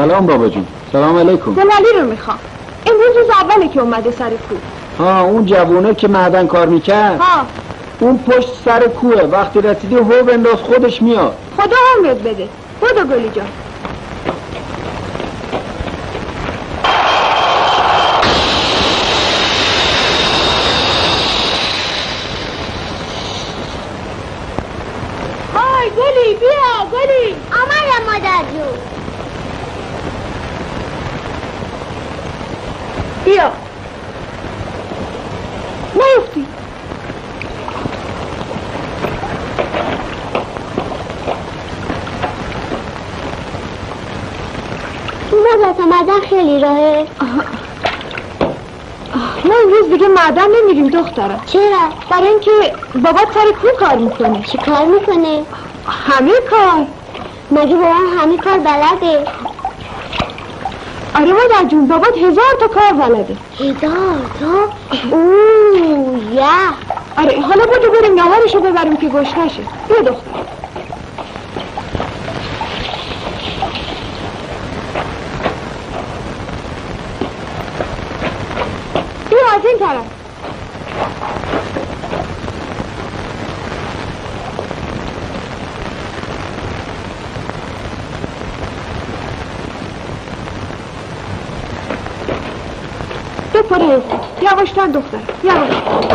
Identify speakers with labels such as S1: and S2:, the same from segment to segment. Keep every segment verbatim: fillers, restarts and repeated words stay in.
S1: سلام بابا جون. سلام علیکم.
S2: زلالی رو میخوام. امروز روز اوله که اومده سر کوه.
S1: ها اون جوونه که معدن کار میکرد؟
S2: ها
S1: اون پشت سر کوه، وقتی رسیدی هو بنداز خودش میاد.
S2: خدا عمرت بده. بودو گلی جان. های گلی بیا گلی.
S3: آمدم مادر جون.
S2: بیا نیفتی.
S3: مادر معدن خیلی راهه.
S2: ما امروز دیگه معدن نمیریم دخترم.
S3: چرا؟
S2: برای اینکه بابا سر کوه کار میکنه.
S3: چی کار میکنه؟
S2: همه کار.
S3: مگه بابا همه کار بلده؟
S2: آره مادر جون بابات هزار تا کار بلده.
S3: هزار تا؟ اوه یه.
S2: آره حالا بودو بریم نهارشو ببریم که گشنشه. بیا دختر. بیا از این طرف. بپره یواشتر دختر یواش.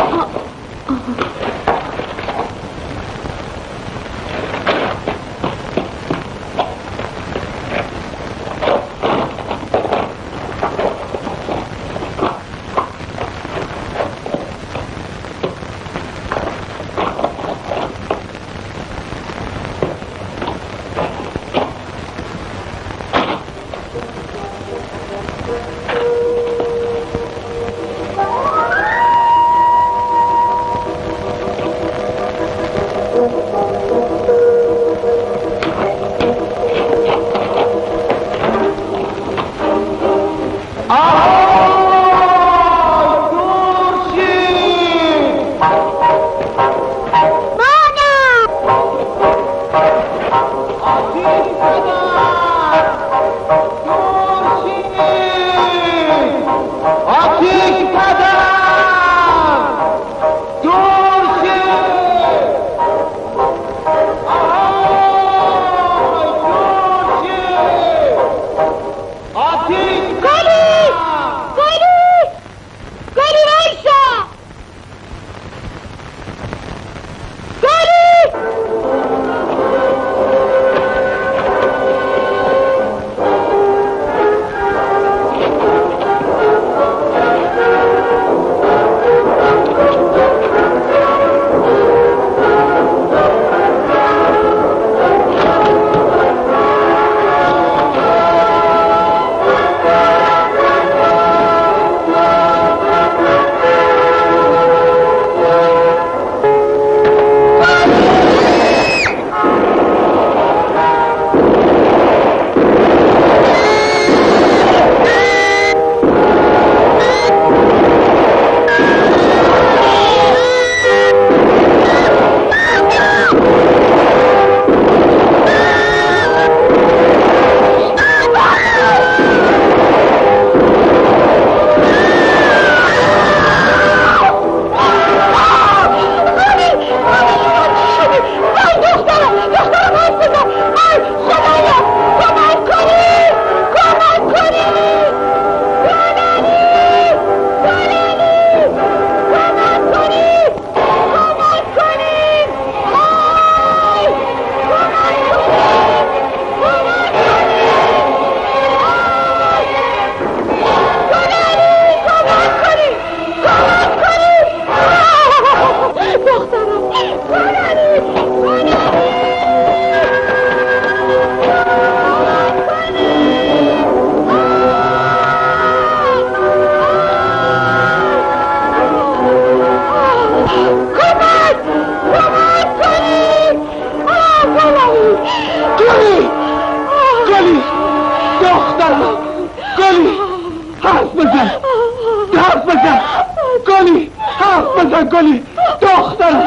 S1: گلی دخترم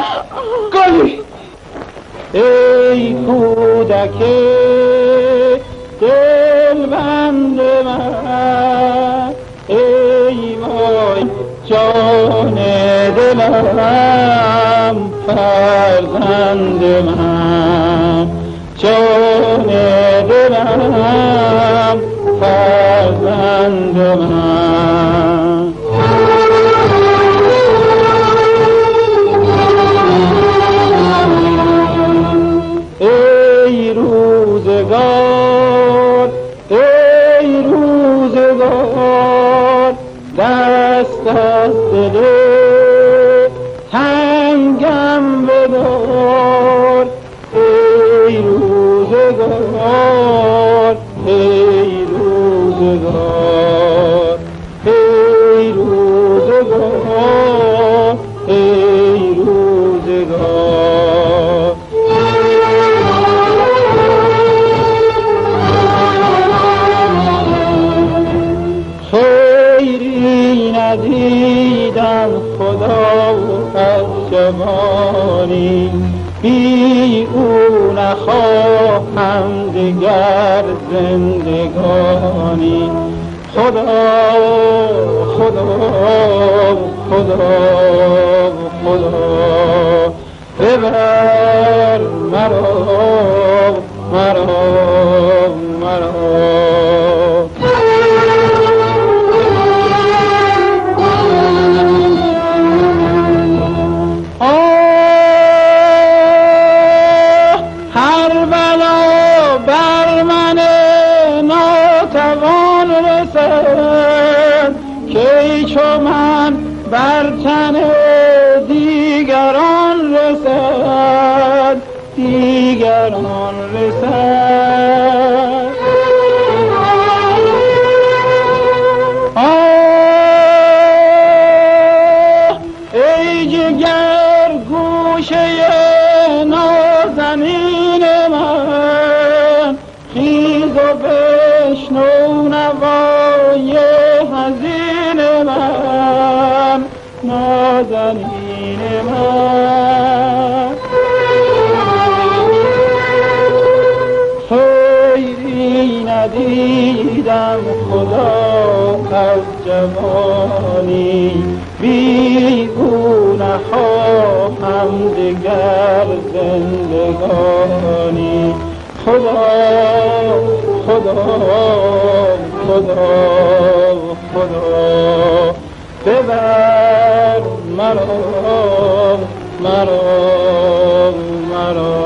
S1: گلی. ای کودک دل فرزند من، ای وای جان دلم فرزند من، جان دلم فرزند من. ای روزگار ای روزگار دست از دل تنگم بدار، ای روزگار ای روزگار ای روزگار ای روزگار. خیری ندیدم خدا از جوانی، بی او نخواهم دگر زندگانی. خدا خدا خدا خدا ببر مرا مرا مرا. چو من بر تن دیگران رسد دیگران رسد. آه ای جگر گوشه نازنین من، خیز و بشنو نوای حزین من، نازنین من. خیری ندیدم خدا از جوانی، بی او نخواهم دگر زندگانی. خدا خدا خدا خدا ببر مرا مرا مرا.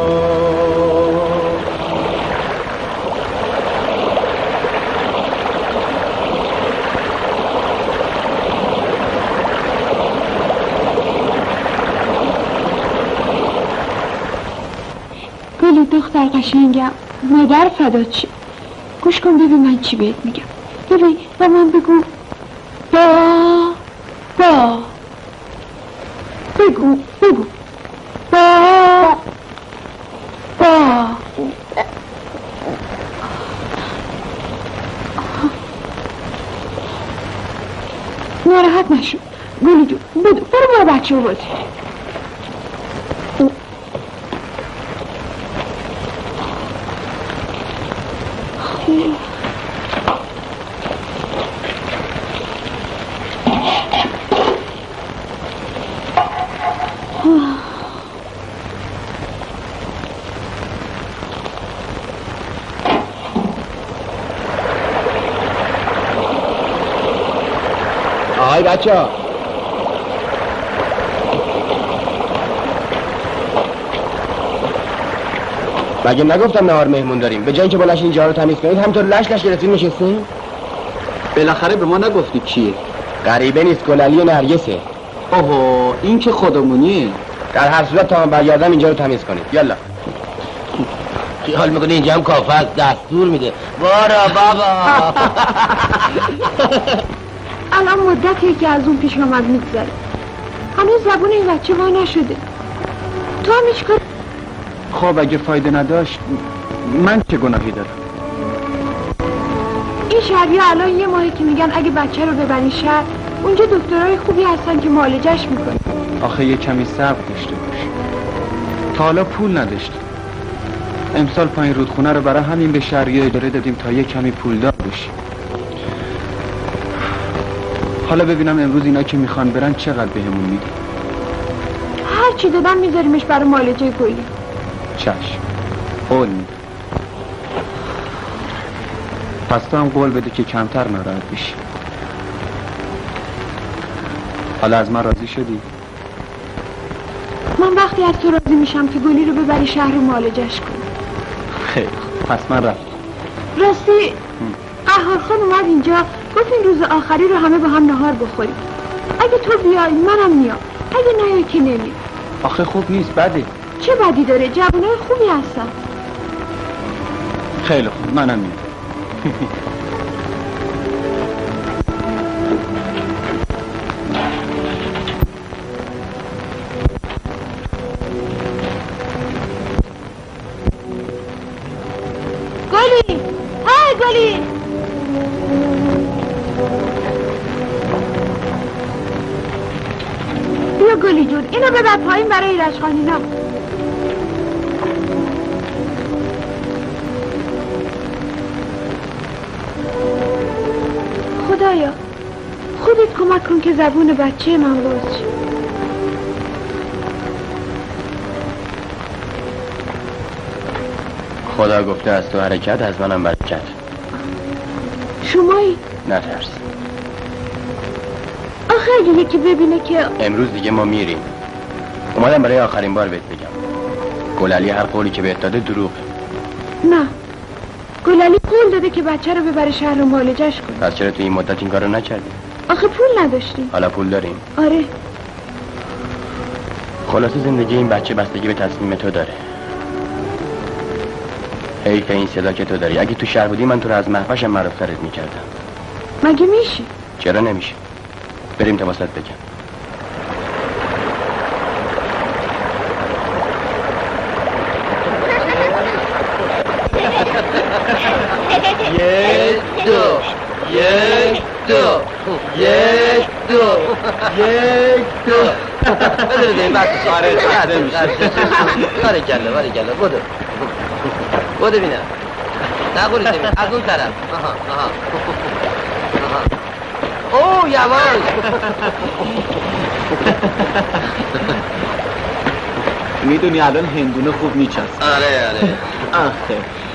S2: گلی دختر قشنگم، مادر فدا چی؟ گوش کن ببین من چی بهت میگم. ببین با من بگو با با بگو بگو با با. ناراحت نشو گلی جو، بدو برو با بچه بازی.
S4: آهای بچه ها، مگه نگفتم نهار مهمون داریم؟ به جایی که بلش اینجا رو تمیز کنید همطور لش لش گرفتید نشستیم؟
S1: بالاخره به ما نگفتی کیه؟
S4: غریبه نیست، گلعلی و نرگسه.
S1: اوه این که خودمونیه.
S4: در هر صورت تا من برگردم اینجا رو تمیز کنید. یالا. خیال میکنی اینجا هم کافه است، دستور میده. بارا بابا.
S2: الان مدتیه که از اون پیش آمد میگذره، هنوز زبون این بچه وا نشده. تو هم هیچ کار.
S1: خب اگه فایده نداشت من چه گناهی دارم؟
S2: این شهریا الان یه ماهی که میگن اگه بچه رو ببری شهر، اونجا دکترای خوبی هستن که معالجش میکنن.
S1: آخه یه کمی صبر داشته باش، تا حالا پول نداشتی. امسال پایین رودخونه رو برای همین به شهریه اداره دادیم تا یه کمی پولدار بشیم. حالا ببینم امروز اینا که میخوان برن چقدر بهمون میدن.
S2: هر چی دادن میذاریمش برای معالجه گلی.
S1: چشم، قول میدم. پس تو هم قول بده که کمتر ناراحت بشی. حالا از من راضی شدی؟
S2: من وقتی از تو راضی میشم که گلی رو ببری شهر و معالجش کنی.
S1: خیلی پس من رفتم.
S2: راستی قهار خان اومد اینجا گفت این روز آخری رو همه با هم نهار بخوریم. اگه تو بیای منم میام، اگه نیای که نمیام.
S1: آخه خوب نیست، بده.
S2: چه بدی داره؟ جوانای خوبی هستن.
S1: خیلی خوب، منم میام.
S2: گلی، های گلی. بیا گلی جون، اینو ببر پایین برای ایرج خانینا. خدایا خودت کمک کن که زبون بچه من باز شه.
S4: خدا گفته از تو حرکت، از منم برکت.
S2: شمایی؟
S4: نترس.
S2: آخه اگه یکی ببینه که
S4: امروز دیگه ما میریم. اومدم برای آخرین بار بهت بگم گلعلی هر قولی که بهت داده دروغه.
S2: نه، گلعلی قول داده که بچه رو ببره شهر و معالجش کنه.
S4: پس چرا تو این مدت این کارو نکردی؟
S2: آخه پول نداشتیم.
S4: حالا پول داریم.
S2: آره.
S4: خلاصه زندگی این بچه بستگی به تصمیم تو داره. حیف این صدا که تو داری. اگه تو شهر بودی من تو رو از محفشم معروفترت میکردم.
S2: مگه میشه؟
S4: چرا نمیشه؟ بریم تا واسط بگم. یک دو یک دو یک دو یک دو بده بده این بحث ساره ساره میشه باره گله باره گله بوده بوده بینم نقوری سیمه از اون طرف آها آها اوه یواش
S1: میدونی الان هندونه خوب میچست.
S4: آره آره
S1: آخه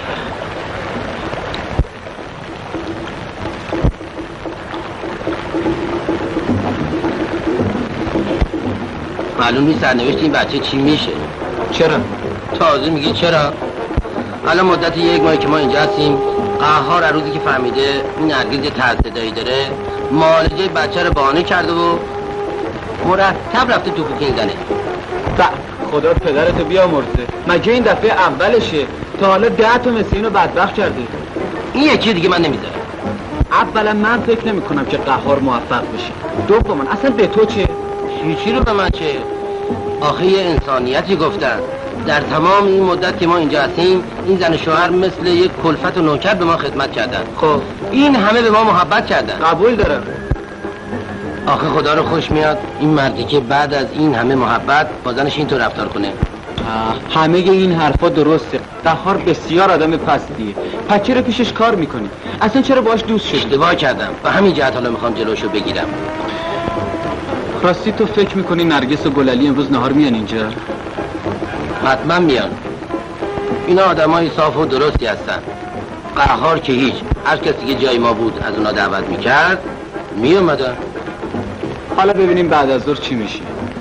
S4: معلوم نیست سرنوشت این بچه چی میشه.
S1: چرا؟
S4: تازه میگی چرا؟ الان مدت یک ماهی که ما اینجا هستیم قهار از روزی که فهمیده این نرگس یه طرز صدایی داره معالجه بچه رو بهانه کرده و مرتب رفته تو کوکین زنه.
S1: بله خدا پدرتو بیامرزه. مگه این دفعه اولشه؟ تا حالا ده تا مثل اینو بدبخت کرده.
S4: این یکی دیگه من نمیذارم.
S1: اولا من فکر نمی کنم که قهار موفق بشه. دوما اصلا به تو چه؟
S4: چی چی رو به من چه؟ آخه یه انسانیتی گفتن در تمام این مدت که ما اینجا هستیم این زن شوهر مثل یک کلفت و نوکر به ما خدمت کردن.
S1: خب
S4: این همه به ما محبت کردن.
S1: قبول دارم.
S4: آخه خدا رو خوش میاد این مردی که بعد از این همه محبت با زنش اینطور رفتار کنه.
S1: همه این حرفا درسته. قهار بسیار آدم پستیه. پس چرا پیشش کار میکنی؟ اصلا چرا باش دوست شدی؟
S4: اشتباه کردم و همین جهت حالا میخوام جلوشو بگیرم.
S1: راستی تو فکر میکنی نرگس و گلعلی امروز نهار میان اینجا؟
S4: حتما میان. اینا آدمای صاف و درستی هستن. قهار که هیچ. هر کسی که جای ما بود از اونا دعوت میکرد میومدن.
S1: حالا ببینیم بعد از ظهر چی میشه.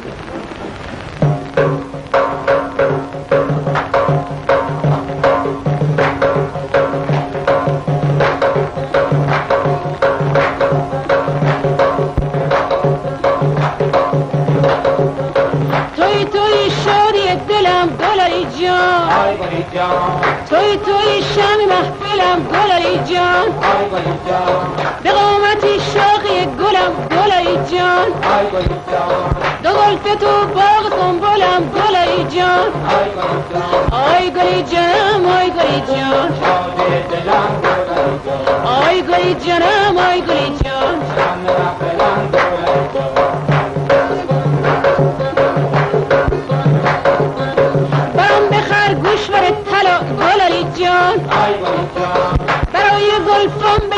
S2: توی توی شادی دلم گلعلی جان، توی توی شم محفلم گلعلی جان، به قامتی شاقی گلم گلعلی جان، دو گلف تو باغ سنبولم گلعلی جان، آی گلی جانم آی گلی جان، آی گلی جانم آی گلی جان. برم بخر گوشوار طلا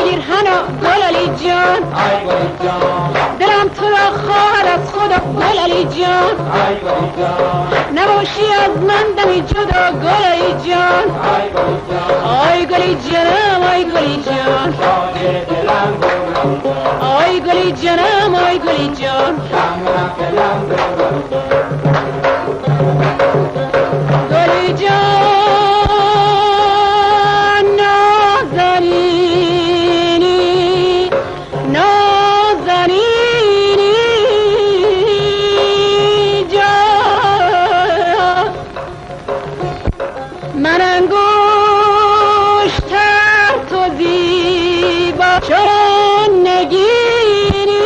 S2: پیرهنو گلالی جان دلم تو را خواهد از خدا گلالی جان نباشی از من دمی جدا گلالی جان آی گلی جانم آی گلی جان آی گلی جانم آی گلی جان گلی جان نازنینی نازنینی جان من انگشتر تو زیبا چون نگینی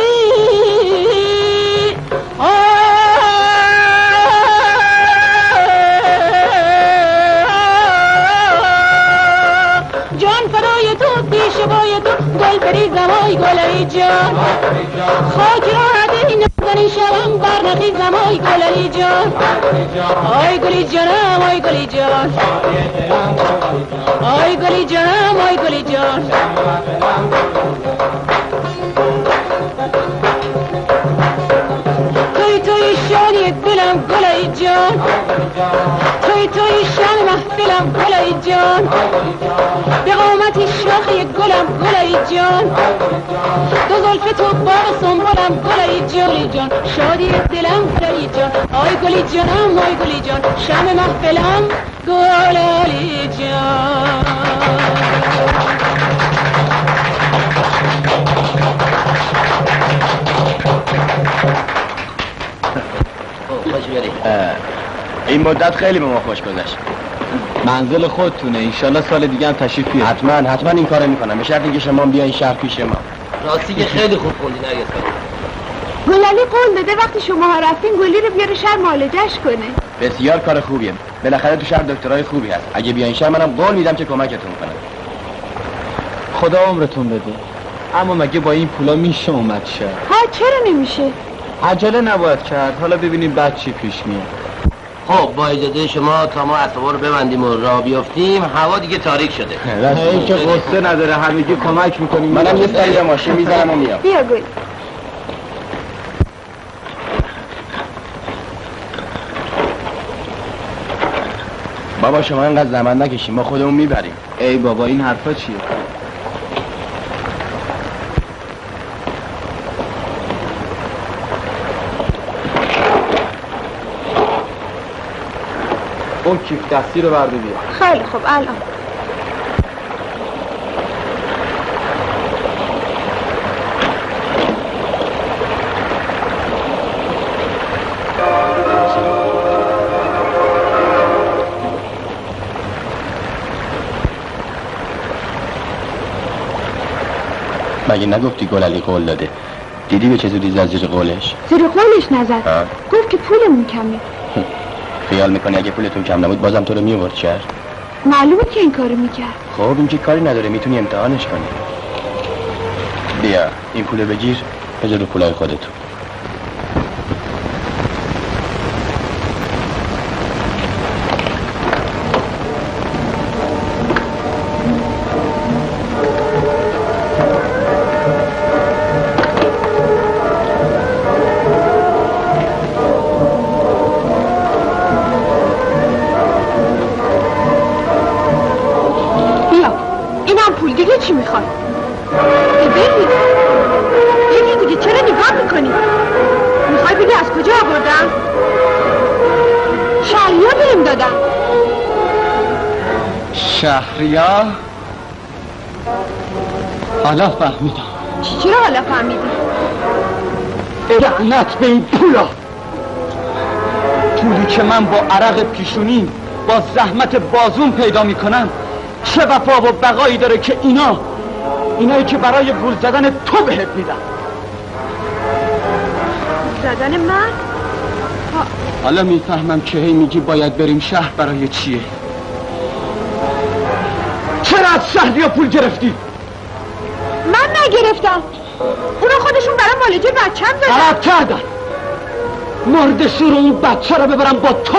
S2: جان فدای تو پیش بای تو گل بریزم آی گلری جان خاک را هده نزنی شوم برنخیزم آی گلری جان آی گلی جانم آی گلی جان آی گلی جانم آی گلی جان توی توی شانی دلم گلای جان توی توی شان محفلم گلای جان به قامتی شاخی گلم گلای جان دو زلف تو باغ سنبولم گلای جان جان شادی دلم گلای جان آی گلی جانم آی گلی جان شم محفلم گلای جان
S4: این مدت خیلی به ما خوش گذشت.
S1: منزل خودتونه، انشالله سال دیگه هم تشریف بیارید.
S4: حتما حتما این کارو میکنم، به شرط اینکه شما بیاین شهر پیش ما. راستی که خیلی خوب خوندی نرگس خانم.
S2: گلالی قول داده وقتی شما ها رفتین گلی رو بیاره شهر معالجه‌اش کنه.
S4: بسیار کار خوبیه، بالاخره تو شهر دکترای خوبی هست. اگه بیاین شهر منم قول میدم که کمکتون کنم.
S1: خدا عمرتون بده. اما مگه با این پولا میشه اومد شهر؟
S2: ها چرا نمیشه؟
S1: عجله نباید کرد، حالا ببینیم بعد چی پیش میاد.
S4: خب با اجازه شما تا ما اسبابا رو ببندیم و راه بیافتیم، هوا دیگه تاریک شده.
S1: این که قصه نداره، همگی کمک میکنیم.
S4: منم یه سری ماشین میزنم و میام.
S2: بیا گل.
S4: بابا شما اینقدر زحمت نکشیم، ما خودمون میبریم.
S1: ای بابا این حرفا چیه؟ اون کیف دستی رو برده بیا.
S2: خیلی خوب الان.
S4: مگه نگفتی گلالی قول داده؟ دیدی به چه زودی زد زیر قولش؟
S2: زیر قولش نزد. گفت که پولمون کمه.
S4: خیال میکنی اگه پولتون کم نبود بازم تو رو میورد شهر؟
S2: معلومه که این کارو میکرد.
S4: خب این که کاری نداره، میتونی امتحانش کنی. بیا این پولو بگیر بذار رو پولای خودتون.
S2: دیگه چی میخواد؟ ببین یکی دیگه چرا نگاه میکنی؟ میخوای بگی از کجا آوردم؟ شهریا بهم دادم.
S1: شهریا؟ حالا فهمیدم.
S2: چی چرا حالا فهمیدی؟
S1: لعنت به این پولا، پولی که من با عرق پیشونی با زحمت بازون پیدا میکنم چه وفا و بقایی داره که اینا اینایی که برای گول زدن تو بهت میدن.
S2: زدن من؟
S1: حالا میفهمم که هی میگی باید بریم شهر برای چیه. چرا از شهریا پول گرفتی؟
S2: من نگرفتم، اونا خودشون برای معالجه بچه‌م دادن.
S1: غلط کردن. مرد شور اون بچه رو ببرم با تو.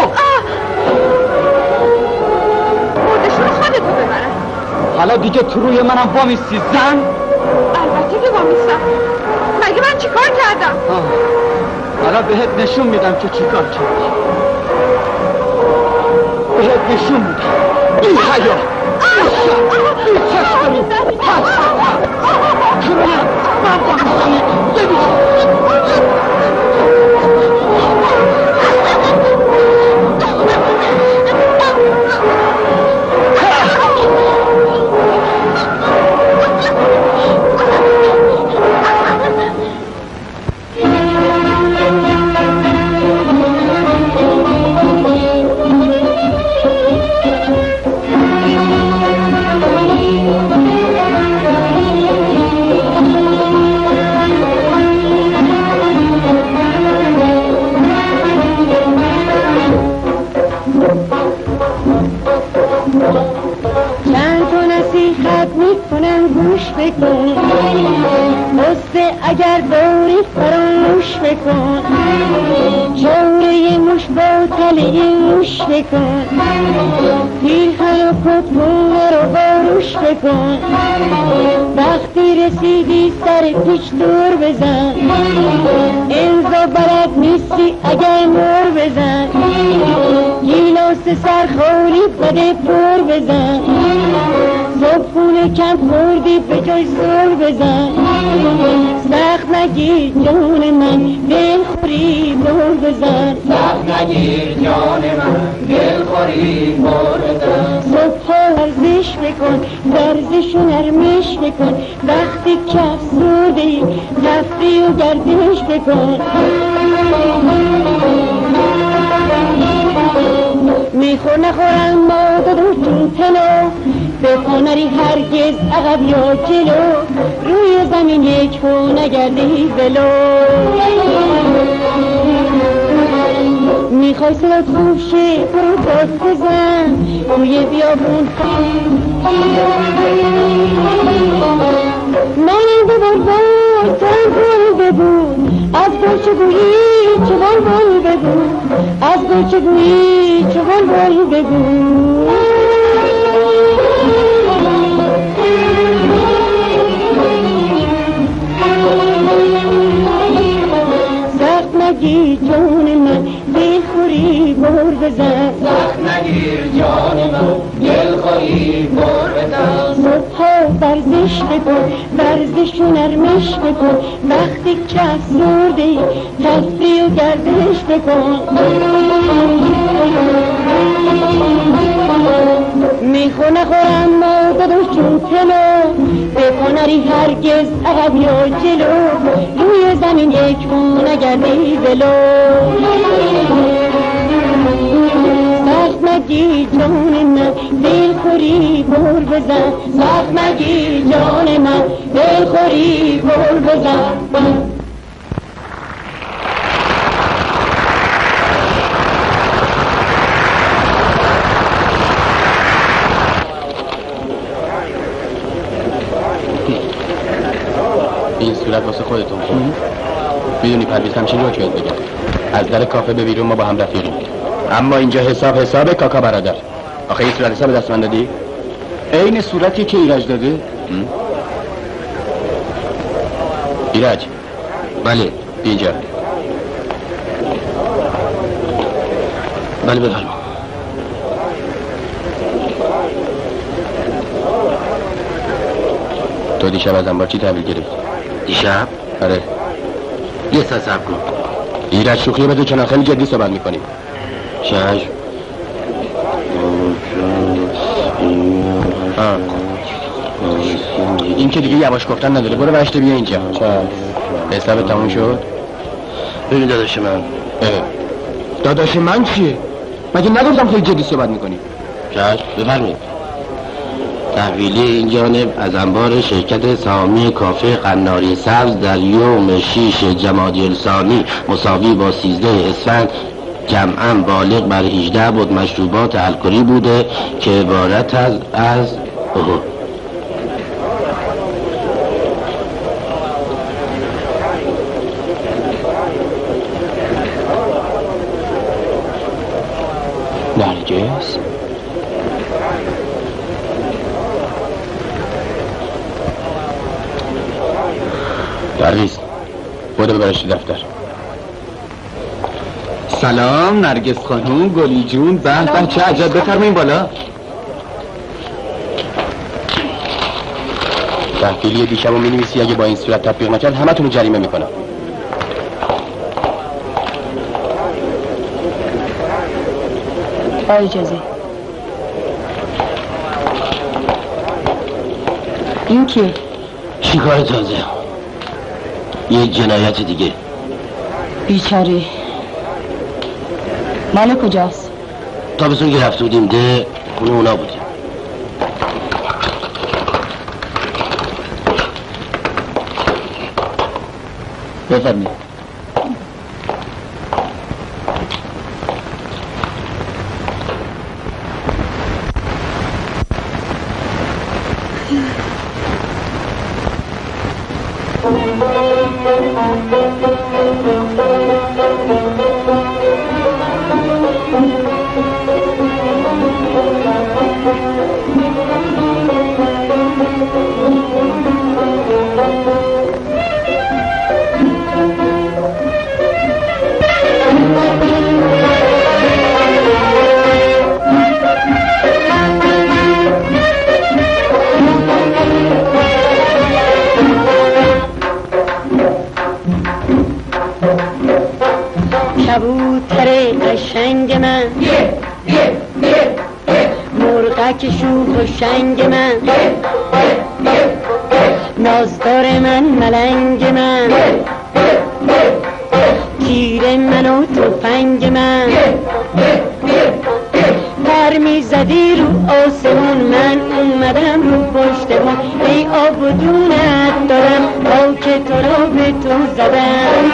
S2: مرد شور خودتو ببرن.
S1: حالا دیگه تو روی منم وامیستی زن؟
S2: البته که وامیستم. مگه من چیکار کردم؟
S1: حالا بهت نشون میدم که چیکار کردی. بهت نشون میدم. بی حیا، بی چشمانی، پس کنم من با میزنی ببینم. بکن قصه اگر داری فراموش بکن جوره موش با تله موش بکن پیرهن و کتونه رو باروش بکن وقتی رسیدی سر پیچ دور بزن امضا بلد نیستی اگر نور بزن گیلاس سرخوری بده پر بزن صبحونه کم خوردی به جای زور بزن سخت نگیر جان من دل خوری بر بزن
S5: سخت نگیر جان من دل خوری بر بزن
S2: صبح ورزش بکن ورزش و نرمش بکن وقتی کف زودی رفتی و گردش بکن میخور نخورم ما دو دو تنو به پانری هرگز عقب یا جلو روی زمین یک پا نگردی ولو میخوای صدات خوب شه برو داد بزن روی بیابون من ببر بار تن بول ببود از گوچه گویی چوان بول ببود از گوچه گویی چوان بول ببود سخت نگیر جان من دل خوری بر بزن
S5: سخت نگیر جان من دل خوری بر بزن
S2: صبح ورزش بکن ورزش و نرمش بکن وقتی کف زوردی تفری و گردش بکن میخور نخورم ما دادو چون تلو به پانری هرگز عقب یا جلو روی زمین یک پا نگردی ولو سخت نگیر جان من دل خوری بر بزن سخت نگیر جان من دل خوری بر بزن
S6: این صورت واسه خودتون خوب میدونی پرویز همچین رو که بگم از در کافه به بیرون ما با هم رفیقیم اما اینجا حساب حساب کاکا برادر آخه این صورت حساب دست من دادی؟
S1: این صورتی که ایرج داده؟
S6: ایرج بله اینجا بله بفرما تو دیشب از انبار چی تحویل گرفت؟
S4: دیشب؟
S6: آره
S4: یه ساعت صبر کن
S6: ایرج شوخی بده کنار خیلی جدی صحبت میکنیم
S4: شش
S6: این که دیگه یواش گفتن نداره برو بشته بیا اینجا حساب تموم شد؟
S4: ببین داداش من
S6: اه. داداش من چیه؟ مگه نگفتم خیلی جدی صحبت میکنی؟
S4: شش بفرمید تحویلی این جانب از انبار شرکت سهامی کافه قناری سبز در یوم شیش جمادی الثانی مساوی با سیزده اسفند جمعاً بالغ بر هجده بود مشروبات الکلی بوده که عبارت از از اوه.
S6: نرگس پرویز بوده ببرش دفتر.
S1: سلام نرگس خانوم، گلی جون، به به چه عجب، بفرمایین بالا.
S6: تحویلی دیشب رو می‌نویسی، اگه با این صورت تطبیق نکرد همتون رو جریمه میکنم.
S2: با اجازه. این کیه؟
S4: شکار تازه، یه جنایت دیگه.
S2: بیچاره مال کجاست؟
S4: تابستون که رفته بودیم ده خونه اونا بودیم.
S1: بفرمایید.
S2: کبوتر قشنگ من، مرغک شوخ و شنگ من، نازدار من، ملنگ من، تیر من و تفنگ من، پر میزدی رو آسمون، من اومدم رو پشتمون، ای آب و دونت دارم تا که تو رو به تو زدم.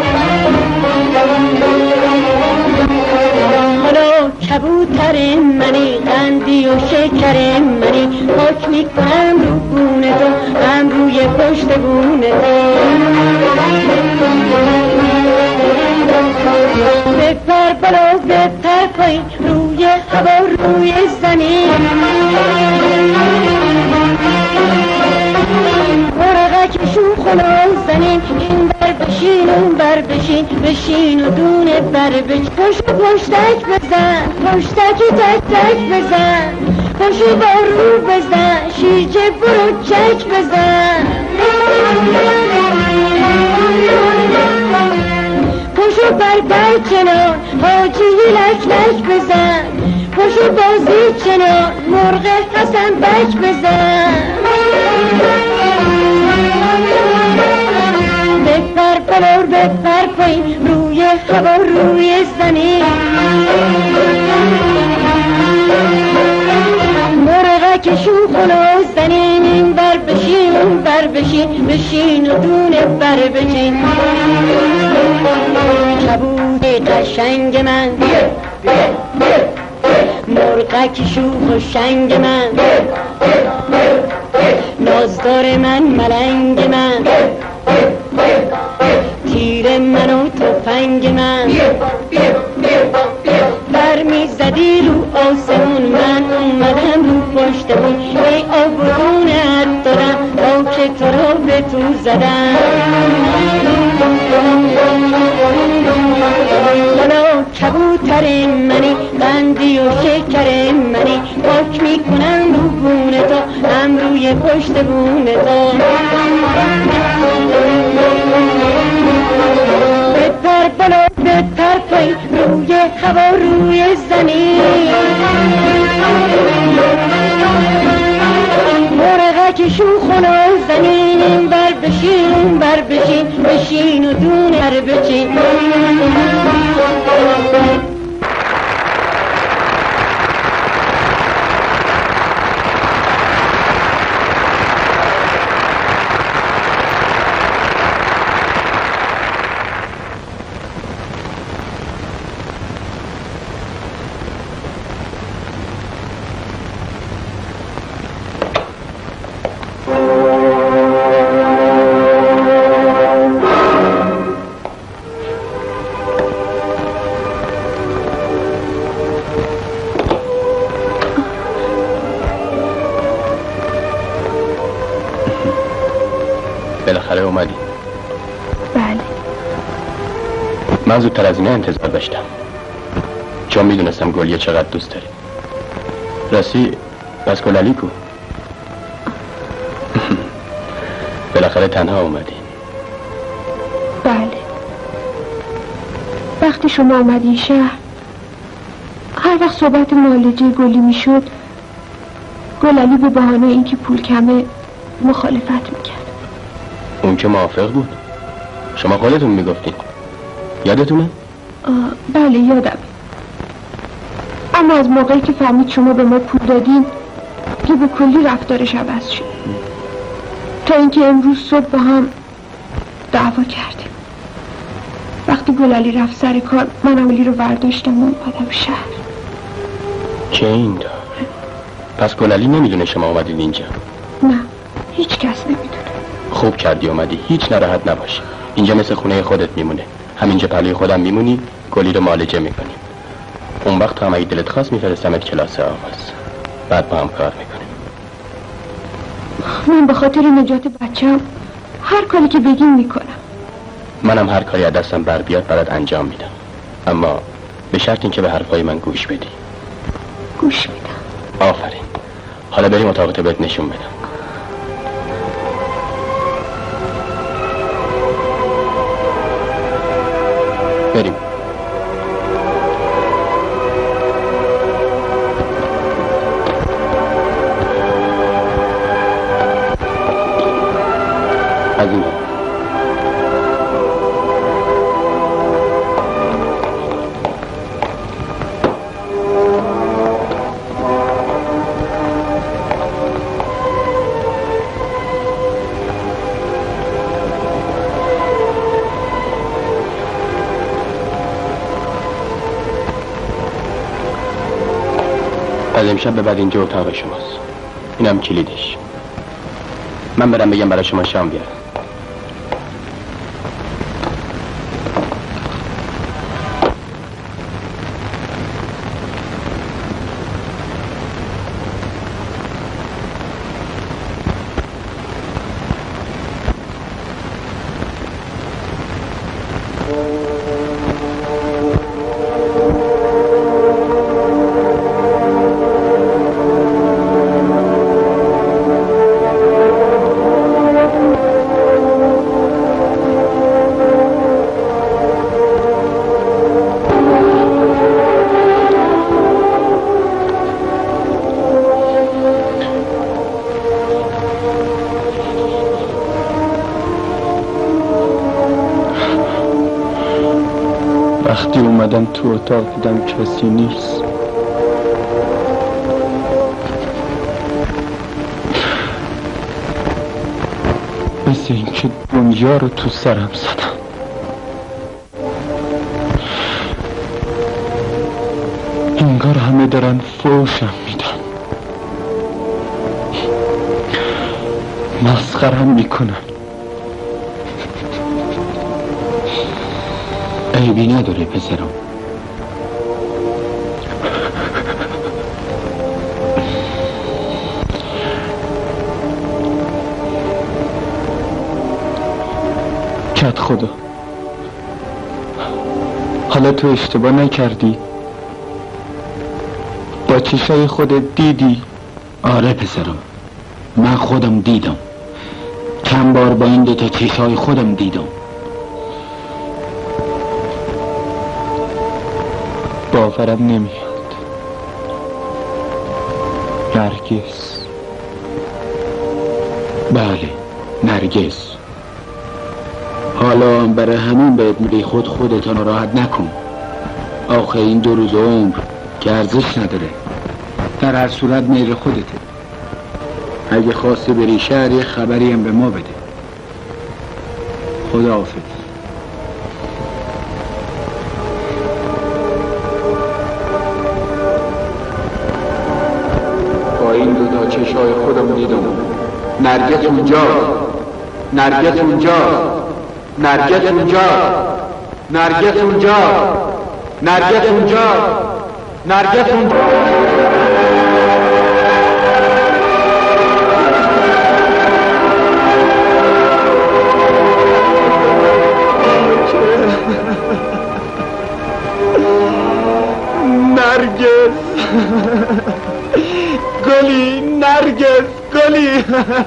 S2: حالا کبوتر منی، قندی و شکر منی، پاک میکنم رو گونه تو، هم روی پشت گونه تو. بپر بالا بپر پایین، روی هوا روی زمین، مرغک شوخ و نازنین، این بر بشین اون بر بشین، بشین و دونه بر بشین. پشت پشتک بزن، پشتکی تک تک بزن، پشت با رو بزن، شیرجه برو چک بزن. پشت بر بر کنار، حاجی لک لک بزن، پشت بازی کنار، مرغ حسن بک بزن. بپر بلور بپر پایین، روی هوا روی زمین، مرغک شوخ و نازنین، این بر بشین اون بر بشین، بشین و دونه بر بشین. کبوت قشنگ من، مرغک شوخ و شنگ من، نازدار من، ملنگ من، تیر من و تفنگ من، بر میزدی رو آسمون، من اومدم رو پشتمون، ای آبرونت دارم تا که تو رو به تو زدم. حالا کبوتر منی، قندی و شکر منی، پاک میکنم رو گونه تو، هم روی پشت گونه تو. بپر بالا بپر پایین، روی هوا روی زمین، مرغک شوخ و نازنین، این بر بشین اون بر بشین، بشین و دونه بر بچین.
S6: من زودتر از اینه انتظار داشتم، چون میدونستم گلیه چقدر دوست داری. راستی بس گلالی کو؟ بالاخره تنها اومدی؟
S2: بله، وقتی شما اومدی شهر هر وقت صحبت معالجه گلی میشد گلالی به بهانه اینکه پول کمه مخالفت میکرد.
S6: اون که موافق بود، شما خودتون میگفتید، یادتونه؟
S2: بله یادم، اما از موقعی که فهمید شما به ما پول دادین که به کلی رفتارش عوض شد، تا اینکه امروز صبح با هم دعوا کردیم. وقتی گلالی رفت سر کار من اولی رو برداشتم و اومدم شهر.
S6: چه این دار؟ پس گلالی نمیدونه شما اومدید اینجا؟
S2: نه، هیچ کس نمیدونه.
S6: خوب کردی اومدی، هیچ ناراحت نباش. اینجا مثل خونه خودت میمونه، همینجا پلوی خودم میمونی، گلی رو معالجه میکنیم. اون وقت هم اگه دلت خواست میفرستمت کلاس آواز، بعد با هم کار میکنیم.
S2: من به خاطر نجات بچه‌م هر کاری که بگیم میکنم.
S6: منم هر کاری از دستم بر بیاد برات انجام میدم، اما به شرط اینکه به حرفای من گوش بدی.
S2: گوش میدم.
S6: آفرین. حالا بریم اتاقت بهت نشون بدم. بریم. از این از امشب به بعد اینجا اتاق شماست، اینم کلیدش. من برم بگم برای شما شام بیارم.
S1: وقتی اومدم تو اتاق دیدم کسی نیست. مثل اینکه دنیا رو تو سرم زدم. انگار همه دارن فوشم میدن، مسخرم میکنن.
S6: عیبی نداره پسرم.
S1: کت خدا، حالا تو اشتباه نکردی؟ با چشای خودت دیدی؟
S7: آره پسرم، من خودم دیدم، چند بار با این دوتا چشای خودم دیدم.
S1: باورم نمیاد. نرگس.
S7: بله نرگس. حالا برای همین بهت میگی خود خودتان راحت نکن. آخه این دو روز عمر که ارزش نداره. در هر صورت میل خودته. اگه خواستی بری شهر یه خبری هم به ما بده. خداحافظ. با این دو تا چشای خودم دیدم. نرگس اونجا، نرگس اونجا، نرگس اونجا، نرگس اونجا، نرگس اونجا، نرگس اونجا.
S1: گلی.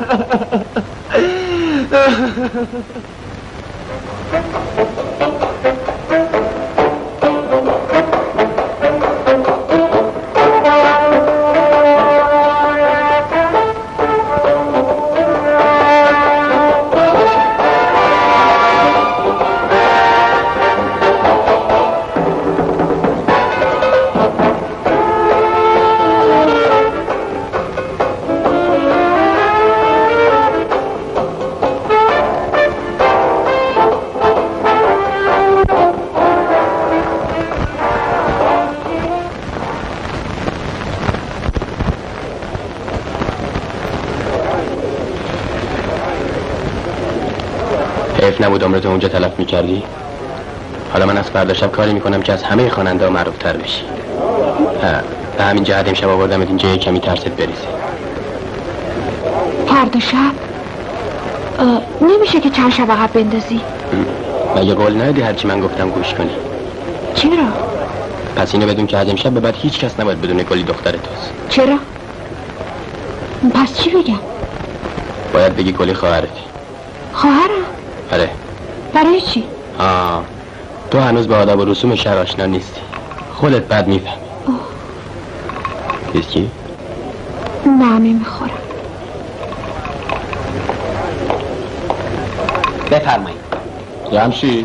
S6: نبود عمرت اونجا تلف میکردی؟ حالا من از فردا شب کاری میکنم که از همه خواننده ها معروف تر بشی. به همین جهت امشب آوردمت اینجا یه کمی ترست بریزه.
S2: فردا شب؟ نمیشه که چند شب عقب بندازی؟
S6: مگه قول ندادی هرچی من گفتم گوش کنی؟
S2: چرا؟
S6: پس اینو بدون که از امشب به بعد هیچ کس نباید بدون گلی دختر توست.
S2: چرا؟ پس چی بگم؟
S6: باید بگی گلی خواهرتی.
S2: خواهرم؟
S6: آره.
S2: برای چی؟
S6: آه تو هنوز به آداب و رسوم شهر آشنا نیستی. خودت بد میفهمی. ویسکی؟
S2: نه نمیخورم.
S4: بفرمایید.
S7: جمشید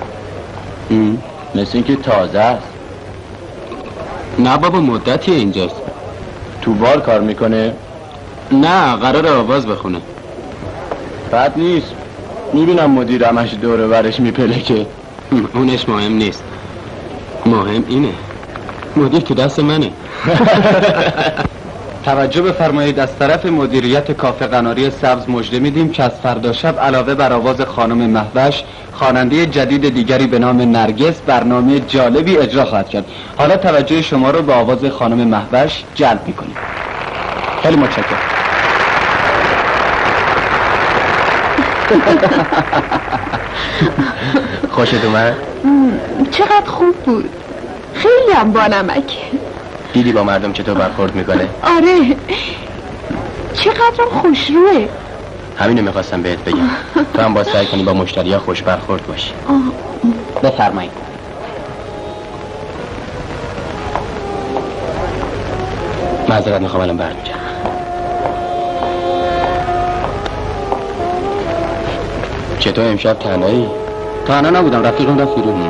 S7: مثل این که تازه است. نه بابا مدتیه اینجاست. تو بار کار میکنه؟ نه قرار آواز بخونه. بد نیست. میبینم مدیر همش دوره برش میپلکه. اونش مهم نیست. مهم اینه مدیر تو دست منه.
S1: توجه بفرمایید، از طرف مدیریت کافه قناری سبز مژده میدیم که از فردا شب علاوه بر آواز خانم مهوش، خواننده جدید دیگری به نام نرگس برنامه جالبی اجرا خواهد کرد. حالا توجه شما رو به آواز خانم مهوش جلب میکنیم. خیلی متشکرم.
S6: خوشت اومد؟
S2: چقدر خوب بود. خیلی هم بانمک.
S6: دیدی با مردم چطور برخورد میکنه؟
S2: آره چقدر خوشروه.
S6: همینو میخواستم بهت بگم. تو هم باید سعی کنی با مشتری ها خوش برخورد باشی.
S4: بفرمایید.
S6: معذرت میخوام الان برمیگردم. چطور امشب تنهایی؟
S7: تنها نبودم، رفیقم رفت بیرون.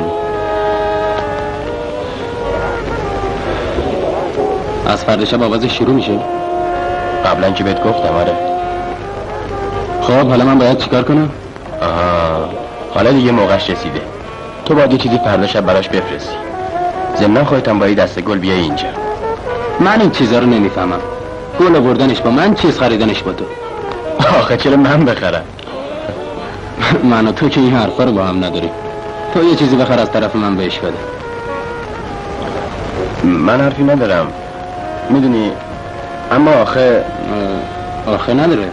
S7: از فردا شب آواز شروع میشه؟
S6: قبلا که بهت گفتم. آره.
S7: خب حالا من باید چیکار کنم؟
S6: آها حالا دیگه موقعش رسیده. تو باید یه چیزی فردا شب براش بفرستی. ضمن خودت هم با یه دسته گل بیای اینجا.
S7: من این چیزا رو نمیفهمم. گل آوردنش با من، چیز خریدنش با تو.
S6: آخه چرا من بخرم؟
S7: من و تو که این حرفا رو با هم نداری. تو یه چیزی بخر از طرف من بهش بده.
S6: من حرفی ندارم میدونی، اما آخه
S7: آخه نداره.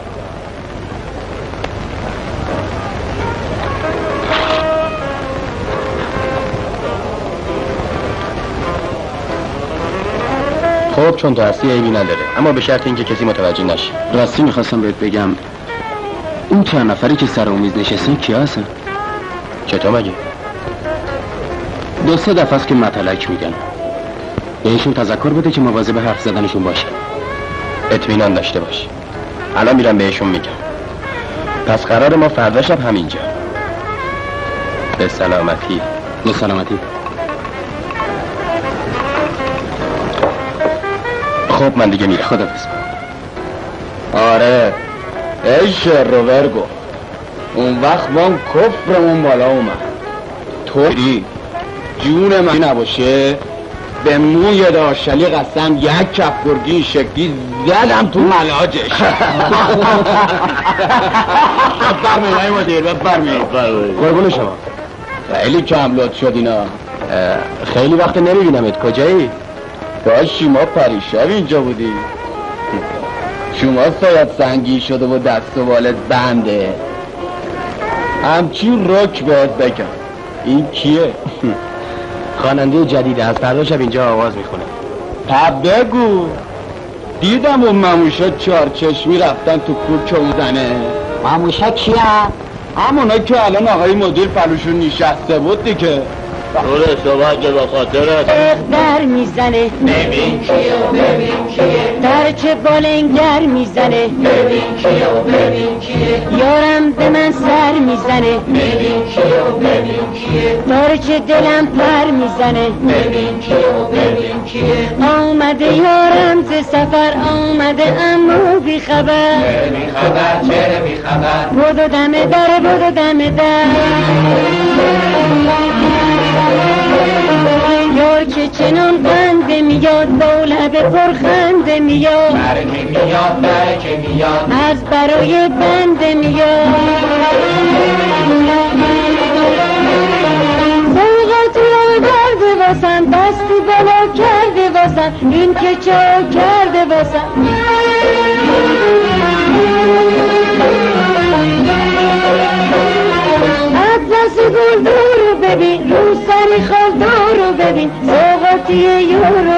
S6: خب چون تو هستی عیبی نداره، اما به شرط اینکه کسی متوجه نشه.
S7: راستی میخواستم بهت بگم اون چند نفری که سر میز نشستن کیا هستن؟
S6: چطور مگه؟
S7: دو سه دفعه است که متلک میگن. بهشون تذکر بده که مواظب حرف زدنشون باشه.
S6: اطمینان داشته باش. الان میرم بهشون میگم. پس قرار ما فردا شب همینجا. به سلامتی.
S7: به سلامتی.
S6: خب من دیگه میرم.
S7: خداحافظ.
S1: آره ای شروورگو، اون وقت ما هم کفرمون بالا اومد. توری جون من نباشه به موی داشلی قسم یک کفگرگی شکلی زدم تو ملاجش. بفرمایید های مدیر، بفرمایید.
S6: قربون شما.
S1: خیلی کم لطف شد اینا.
S6: خیلی وقت نمیبینمت. کجایی؟
S1: داشتی ما پریشب اینجا بودی. شما سایت سنگی شده و دست و بالت بنده. همچین رک بهت بگم. این کیه؟
S6: خواننده جدیده، از فردا شب اینجا آواز میخونه.
S1: پس بگو. دیدم اون ماموشا چارچشمی رفتن تو کوک اون زنه.
S4: ماموشا کیه؟
S1: همونا که الان آقای مدیر پلوشون نشسته بود دیگه.
S6: دوره شما که با خاطرت
S2: در میزنه
S5: ببین کیو ببین کیه
S2: در چه بالنگر میزنه
S5: ببین کیو ببین کیه
S2: یارم به من سر میزنه
S5: ببین کیو ببین کیه
S2: در چه دلم پر میزنه
S5: ببین کیو ببین کیه
S2: آمده یارم ز سفر آمده اما بی خبر
S5: چرا بی خبر چرا بی خبر
S2: بودو دم در بودو دم در یار که چنان بنده میاد با لب پرخنده میاد
S5: برکه میاد برکه میاد
S2: از برای بنده میاد سوقاتی آورده واسم دستی بالا کرده واسم این که چه کرده واسم اطلس گلدار رو ببین رو سری خالدار رو ببین سوقاتی یورو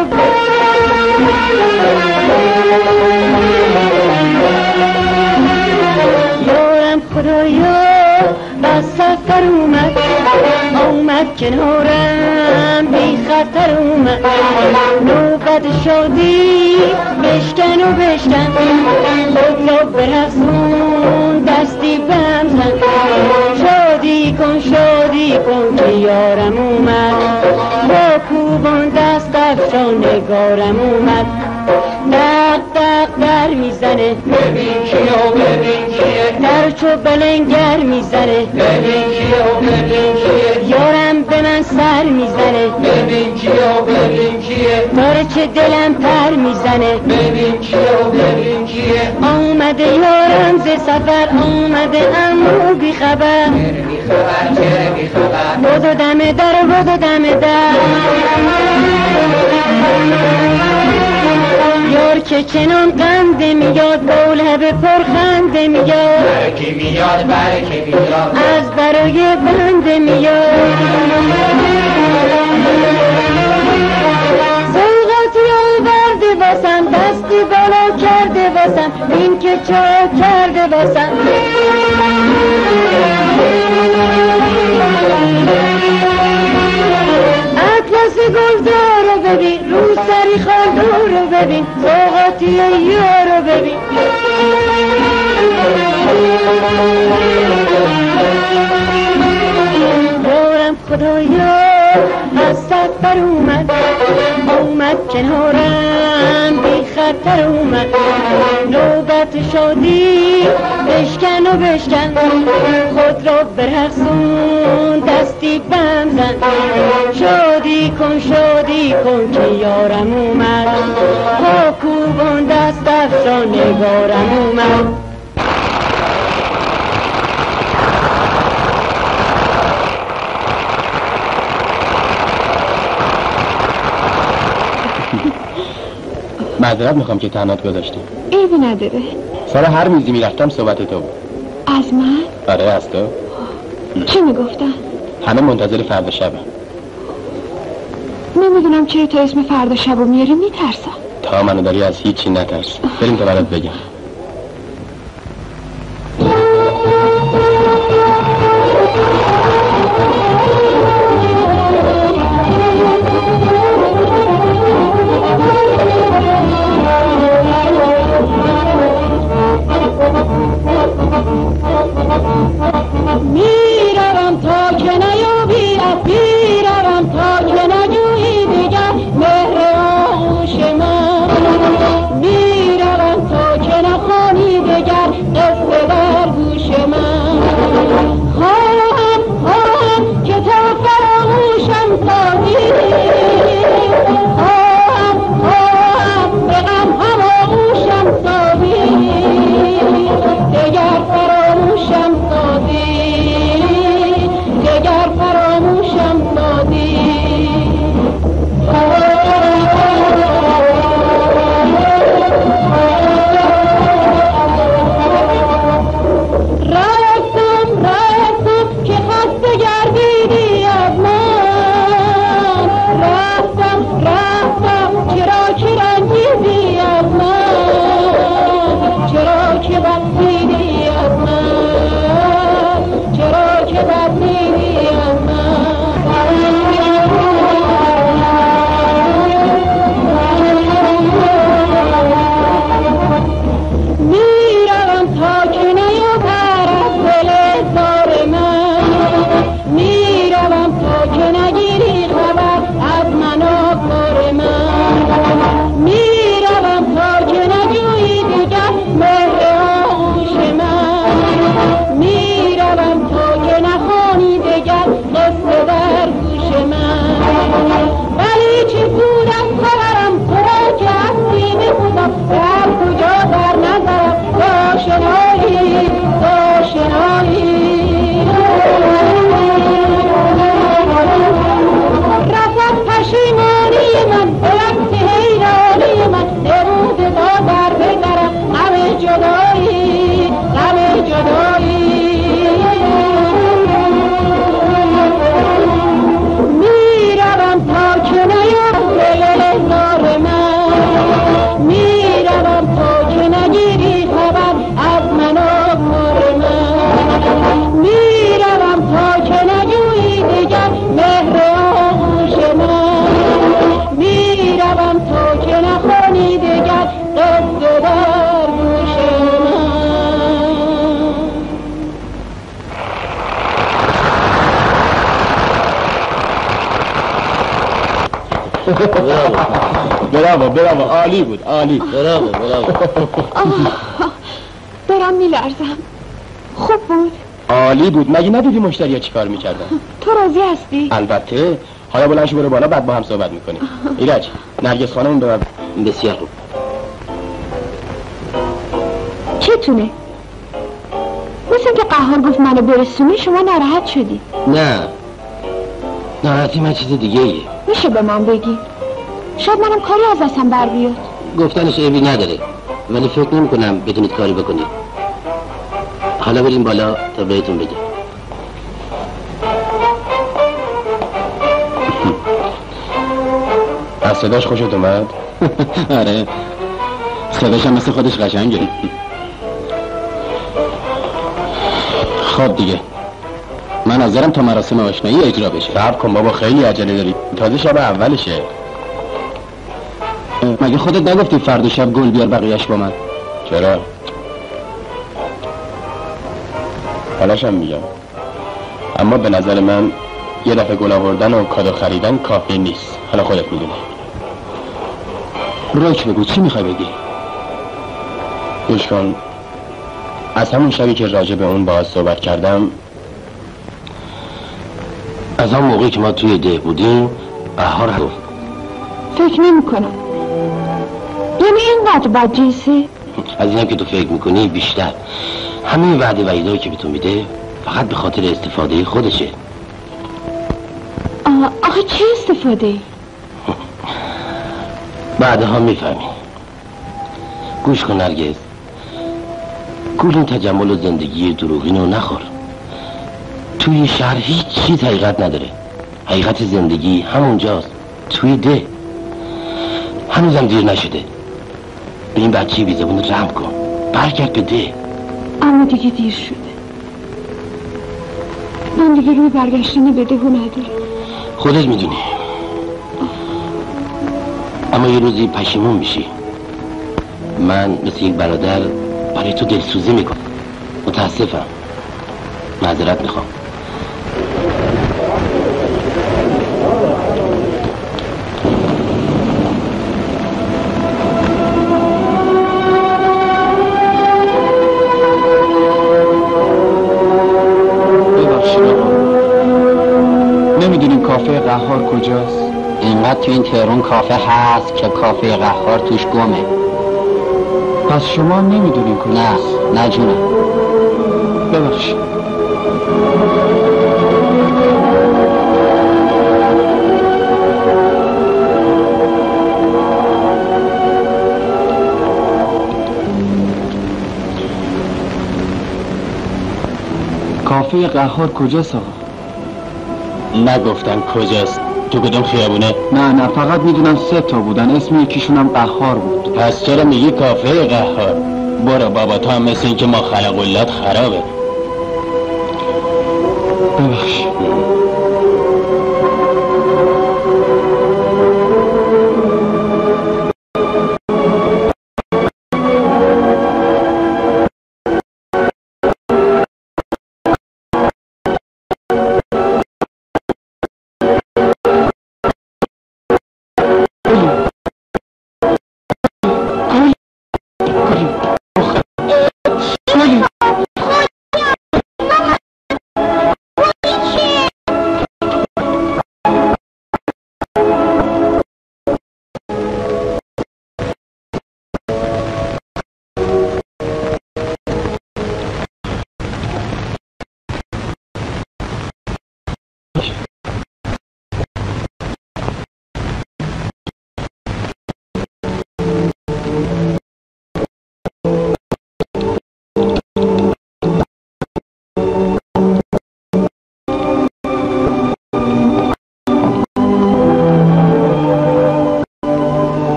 S2: یارم خدایا بس سفر اومد اومد کنارم بی خطر اومد نوبت شادی بشکن و بشکن خود را برقصون دستی بهم زن شادی کن شادی کن که یارم اومد با کوبان دست افشان نگارم اومد دق دق در میزنه
S5: ببین کیو ببین کیه
S2: در چو بلنگر میزنه
S5: ببین کیو ببین کیه
S2: یارم به من سر میزنه
S5: ببین کیو ببین کیه
S2: داره چه دلم پر میزنه
S5: ببین کیو ببین کیه
S2: آمده یارم ز سفر آمده اما بی خبر
S5: چرا بی خبر چرا بی خبر
S2: بودو دم در بودو دم در یار که چنان قنده میاد با لب پرخنده میاد
S5: برکه میاد برکه میاد
S2: از برای بنده میاد سوقاتی آورده واسم دستی بالا کرده واسم این که چا کرده واسم اطلس گلدار رو ببین رو سری خالدار رو ببین سوقاتی یار رو ببین یارم خدایا از سفر اومد اومد کنارم بی خطر اومد نوبت شادی بشکن و بشکن خود را برقصون دستی بهم زن شادی کن شادی کن که یارم اومد با کوبان دست افشان نگارم اومد
S6: معذرت میخوام که تنهات گذاشتیم.
S2: عیبی نداره.
S6: سر هر میزی میرفتم صحبت تو بود.
S2: از من؟
S6: آره از تو.
S2: چی میگفتن؟
S6: همه منتظر فردا شبه.
S2: نمیدونم چرا تو اسم فردا شبو میاری میترسم.
S6: تا منو داری از هیچی نترس. بریم تا برات بگم.
S2: میروم تا که نیابی میروم تا که نجویی دیگر مهر آغوش من میروم تا که نخوانی دیگر قصه در گوش من خواهم خواهم که تا فراموشم سازی خواهم خواهم به غم هم آغوشم سازی دیگر فراموشم سازی دیگر فراموشم سازی رفتم رفتم که خسته گردیدی از من که نگیری خبر از من و کار من میروم تا که نجویی دیگر مهر آغوش من میروم تا که نخوانی دیگر قصه در گوش من ولی چه سود از خبرم تو را که هستی بخودم در کجا در نظرم داشنایی داشنایی رفت پشیمانی من به وقت حیرانی من امروز تا در بگرم غم جدایی غم جدایی میروم تا که نیام دل زار من میروم تا که نگیری خبر از من و کار من میروم تا که نجویی دیگر مهر آغوش من میروم تا که نخوانی دیگر قصه در گوش من
S6: براو براو عالی بود عالی
S4: براو براو
S2: دارم میلرزم خوب بود
S6: عالی بود. مگه ندیدی مشتریا چی کار میکردن؟
S2: تو راضی هستی؟
S6: البته. حالا بلند شو برو بالا بعد با هم صحبت میکنیم. ایرج نرگس خانم ببر.
S4: بسیار خوب.
S2: چتونه؟ مثل که قهار گفت منو برسونی شما ناراحت شدی.
S4: نه ناراحتی من چیز دیگه ایه.
S2: میشه به من بگی؟ شاید منم کاری از دستم بر بیاد.
S4: گفتنش عیبی نداره ولی فکر نمی کنم بتونید کاری بکنید. حالا بریم بالا تا بهتون بگم.
S6: از صداش خوشت اومد؟
S7: آره صداش هم مثل خودش قشنگه. خب دیگه من نظرم تا مراسم آشنایی اجرا بشه.
S6: صبر کن بابا خیلی عجله داری. تازه شب اولشه.
S7: مگه خودت نگفتی فردا شب گل بیار بقیهش با من؟
S6: چرا؟ حالاشم میگم اما به نظر من یه دفعه گل آوردن و کادو خریدن کافی نیست. حالا خودت میدونی.
S7: روک بگو چی میخوای بگی؟
S6: گوش کن. از همون شبی که راجع به اون باهاش صحبت کردم
S4: از همون موقعی که ما توی ده بودیم بهار هم
S2: فکر نمی کنم. یعنی اینقدر بدجنسی؟
S4: از اینم که تو فکر میکنی بیشتر. همین وعده و ایدایی که به تو میده فقط به خاطر استفاده خودشه.
S2: آه آخه چه استفاده؟
S4: بعدها میفهمی. گوش کن نرگس. گول این تجمل و زندگی دروغین رو نخور. توی شهر هیچ چیز حقیقت نداره. حقیقت زندگی همونجاست توی ده. هنوزم دیر نشده. به این بچه بی زبون رحم کن. برگرد به ده.
S2: اما دیگه دیر شده. من دیگه روی برگشتنی به دهو ندارم.
S4: خودت میدونی. اما یه روزی پشیمون میشی. من مثل یک برادر برای تو دلسوزی میکنم. متاسفم. معذرت میخوام.
S7: نمیدونین کافه قهار کجاست؟
S1: اینقدر تو این تهران کافه هست که کافه قهار توش گمه.
S7: پس شما نمیدونین کجاست؟
S1: نه نه جونم.
S7: ببخشید. کافه قهار کجاست آقا؟
S6: نگفتن کجاست. تو کدوم خیابونه؟
S7: نه نه فقط میدونم سه تا بودن. اسم یکیشونم قهار بود.
S6: پس چرا میگی کافه قهار؟ برو بابا تو هم مثل این که ما خلق اللت خرابه.
S7: ببخشید.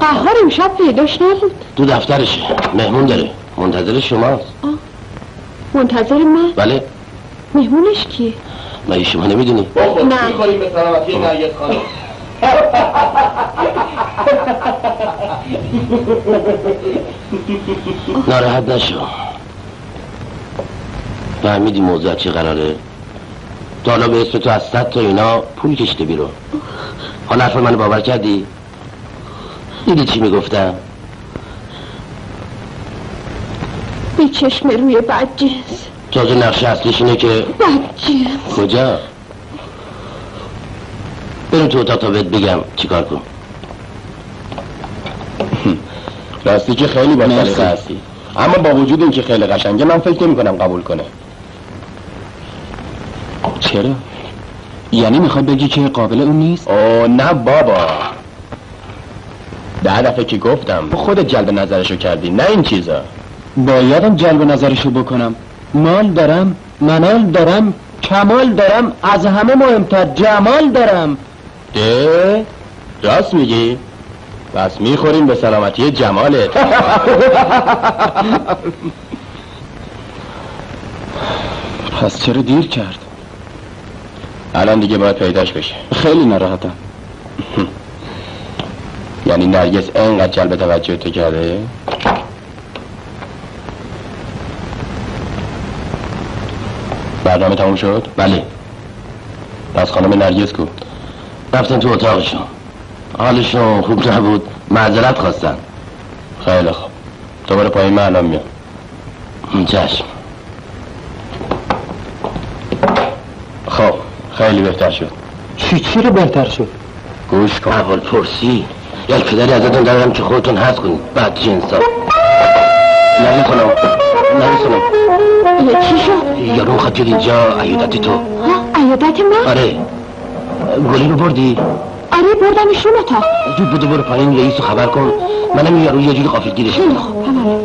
S2: قهار امشب پیداش نبود.
S4: تو دفترشه، مهمون داره، منتظر شماست.
S2: آه. منتظر من؟
S4: بله.
S2: مهمونش کیه؟
S4: مگه شما نمیدونی؟
S2: نه.
S6: میخوریم به سلامتی نرگس خانم.
S4: ناراحت نشو. فهمیدی موضوع چی قراره؟ تا حالا به اسم تو از صد تا اینا پول کشته بیرون. حالا حرف منو باور کردی؟ دیدی چی میگفتم؟
S2: بی چشم روی بدجنس.
S4: تازه نقشه اصلیش اینه که
S2: بدجنس.
S4: کجا؟ بریم تو اتاق تا بهت بگم چیکار کن.
S6: راستی که خیلی با سلیقه هستی، اما با وجود این که خیلی قشنگه من فکر نمی کنم قبول کنه.
S7: چرا؟ یعنی میخواد بگی که قابل اون نیست؟
S6: اوه نه بابا، ده دفعه که گفتم خودت جلب نظرشو کردی، نه این چیزا.
S7: بایدم جلب نظرشو بکنم. مال دارم، منال دارم، کمال دارم، از همه مهمتر جمال دارم.
S6: اه؟ راست میگی؟ بس میخوریم به سلامتی جمالت.
S7: پس چرا دیر کرد؟
S6: الان دیگه باید پیداش بشه.
S7: خیلی ناراحتم.
S6: یعنی نرگس اینقدر جلب توجه تو کرده؟ برنامه تموم شد؟
S4: بله.
S6: پس خانم نرگس کو؟
S4: رفتن تو اتاقشون، حالشون خوب نبود، معذرت خواستن.
S6: خیلی خوب، تو برو پایین، من الان میام.
S4: چشم.
S6: خب خیلی بهتر شد.
S7: چی چی رو بهتر شد؟
S6: گوش کن.
S4: اول پرسی یک پدری ازتون دارم که خودتون هست کنید بعد جنسا. نگه کنم نگه کنم
S2: چی شد؟
S4: یارو میخواد بیاد اینجا عیادت تو.
S2: ها؟ عیادت من؟
S4: آره. گلی رو بردی؟
S2: آره بردمشون اتاق.
S4: زود بودو برو پایین رئیس رو خبر کن، منم یارو یه جوری غافل گیرش
S2: خیلی
S4: کنم.
S2: خوب همه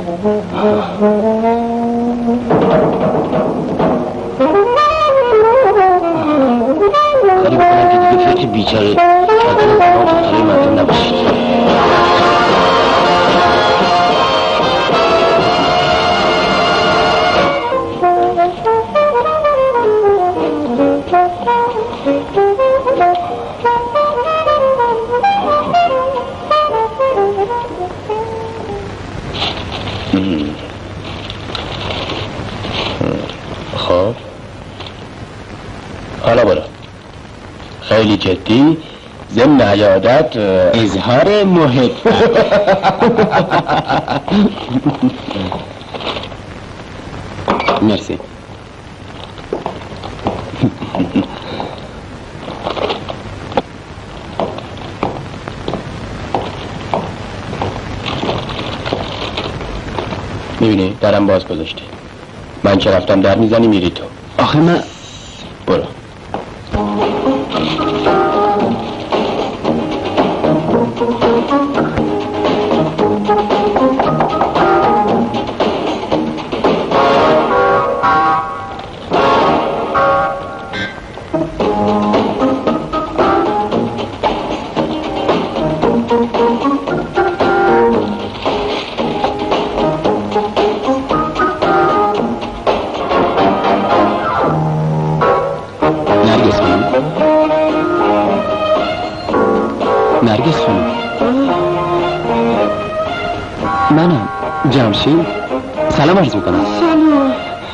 S4: کاری بکنم که دیگه فکر بیچاره شاید کنم تو خاله مردم نباشید.
S6: خب حالا برو. خیلی جدی ضمن عیادت
S7: اظهار محب. مرسی.
S6: میبینی درم باز گذاشتی، من که رفتم در میزنی میری تو.
S7: آخه من
S6: برو.
S7: نرگس خانم، منم جمشید. سلام عرض میکنم.
S2: سلام.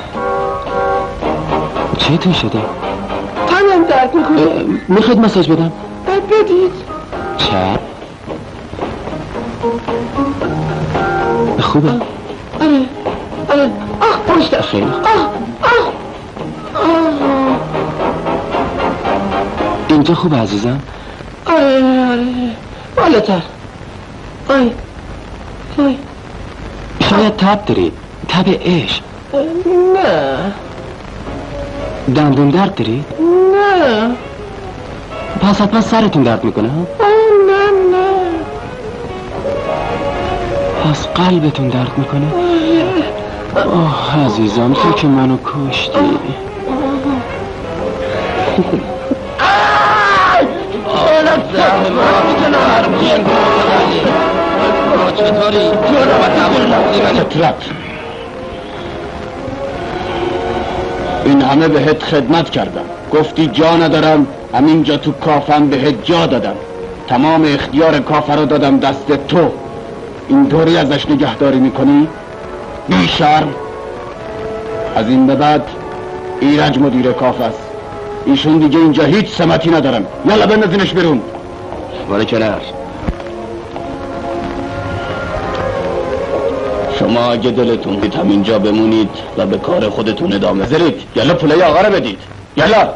S7: چیتون شده؟
S2: تنم درد میکنه.
S7: میخواید مساج بدم؟
S2: بدید.
S7: چه؟ خوبه؟
S2: آره آره. آه پشت.
S7: خیلی خوب.
S2: آه آه آه.
S7: اینجا خوبه عزیزم؟
S2: آره آره بالاتر. آی آی.
S7: شاید تب دارید، تب عشق.
S2: نه
S7: دندون درد دارید؟
S2: نه.
S7: پس حتما سرتون درد میکنه ها؟
S2: نه نه.
S7: پس قلبتون درد میکنه؟ آه عزیزم تو که منو کشتی.
S4: آلت زهر ما میتونه هر بین کنه. چطوری؟ جون رو
S7: فطرت این همه بهت خدمت کردم، گفتی جا ندارم، همینجا تو کافم بهت جا دادم، تمام اختیار کافه رو دادم دست تو، اینطوری ازش نگهداری میکنی؟ بی شرم. از این به بعد ایرج مدیر کافه است، ایشون دیگه اینجا هیچ سمتی ندارم. یالا بندازینش بیرون. ولی کنار. شما اگه دلتون دید همینجا بمونید و به کار خودتون ادامه بدید، یالا پولای آقا رو بدید. یالا.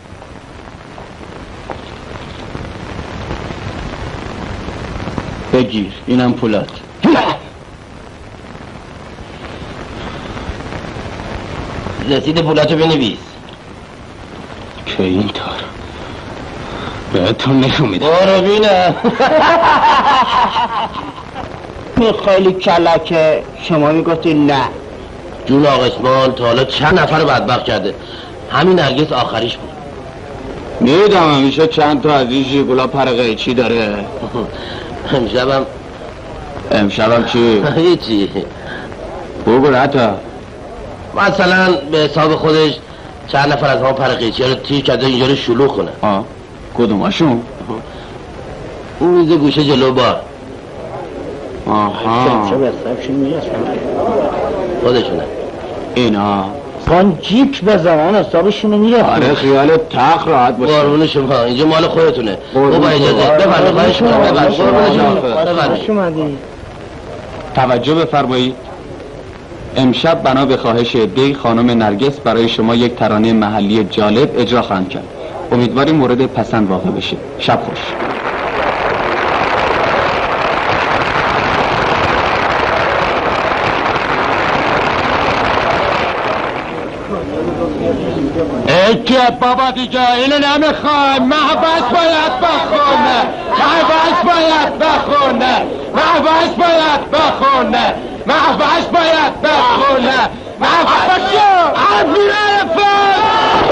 S7: بگیر، اینم پولات.
S4: رسید پولاتو بنویس.
S7: که اینطور بهتون نشون میده.
S4: برو بینم.
S8: خیلی کلکه. شما میگفتی نه.
S4: جون آقا اسماعیل تا حالا چند نفر رو بدبخت کرده، همین نرگس آخریش بود.
S7: میدم همیشه چند تا از این ژیگولا پر قیچی داره.
S4: امشبم
S7: امشبم چی؟
S4: هیچی.
S7: بگو حتی
S4: مثلا به حساب خودش چند نفر از ما پر قیچی رو تیر کرده اینجا رو شلوغ کنه.
S7: آه کدوماشون؟
S4: اون میز گوشه جلو بار.
S7: آها
S4: خودشونه
S8: اینا خان جیک بزنن حسابشونو میره.
S7: آره خیال تخ راحت باشه.
S4: قربون شما، اینجا مال خودتونه. او با اجازه بفرمایید. خواهش می‌کنم بفرمایید.
S1: توجه بفرمایید. امشب بنا به خواهش عده‌ای خانم نرگس برای شما یک ترانه محلی جالب اجرا خواهند کرد. امیدواریم مورد پسند واقع بشه. شب خوش.
S7: اکه بابا دیگه اینو نمیخوایم. محبس باید بخونه، محبس باید بخونه، محبس باید بخونه، محبس باید بخونه، محبس شو عبیره فن.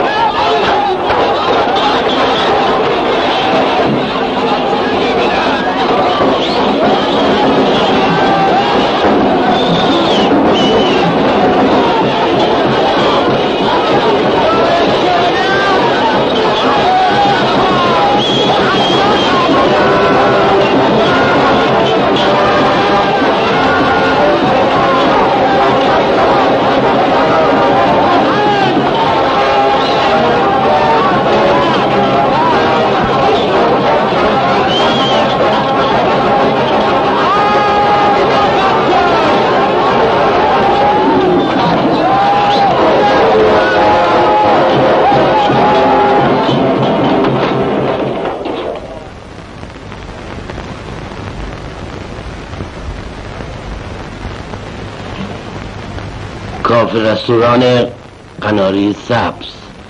S4: کافه رستوران قناری سبز.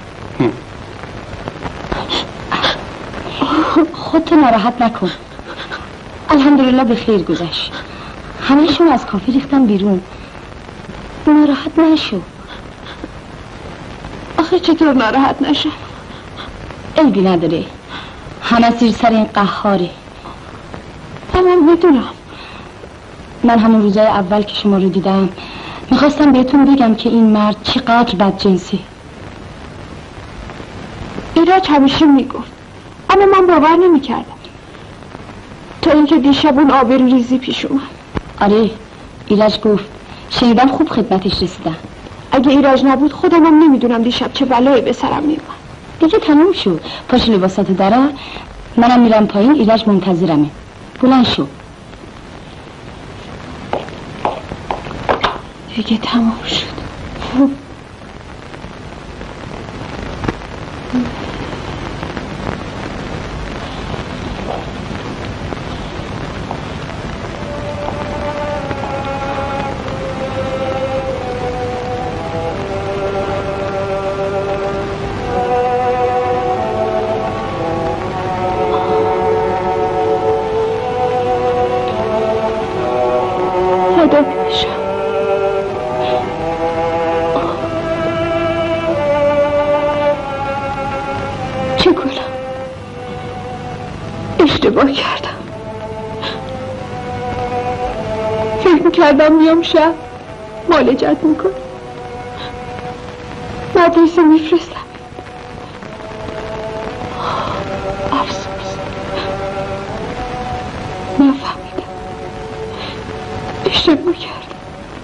S9: خودتو ناراحت نکن. الحمدلله به خیر گذشت. همه‌شون از کافه ریختن بیرون. ناراحت نشو.
S2: آخه چطور ناراحت نشم؟
S9: عیبی نداره. همه زیر سر این قهاره.
S2: اما میدونم.
S9: من همون روزای اول که شما رو دیدم میخواستم بهتون بگم که این مرد چقدر بدجنسه.
S2: ایرج همیشه میگفت، اما من باور نمیکردم تا اینکه دیشب اون آبروریزی پیش اومد.
S9: آره ایرج گفت، شنیدم خوب خدمتش رسیدم.
S2: اگه ایرج نبود خودم هم نمیدونم دیشب چه بلایی به سرم میومد.
S9: دیگه تموم شد. پاش لباساتو درار، منم میرم پایین. ایرج منتظرمه. بلند شو.
S2: دیگه تمام شد. خدا بشم. چه کنم؟ اشتباه کردم. فکر میکردم میام شهر معالجت میکنم، مدرسه میفرستم. افسوس نفهمیدم، اشتباه کردم.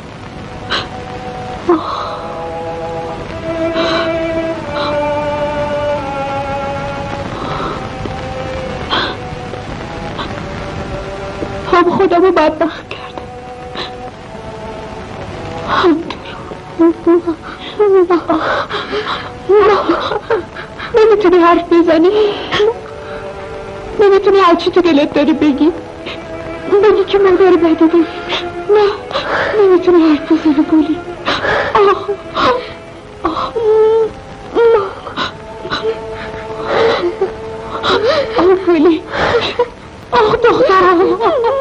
S2: هم خودم رو بدبخت کردم، هم نمیتونی حرف بزنی، نمیتونی هرچی تو دلت داری بگی، بگی که مادر بدی بگی. نه نمیتونی حرف بزنی گلی. آه آه آه گلی، آه دخترم.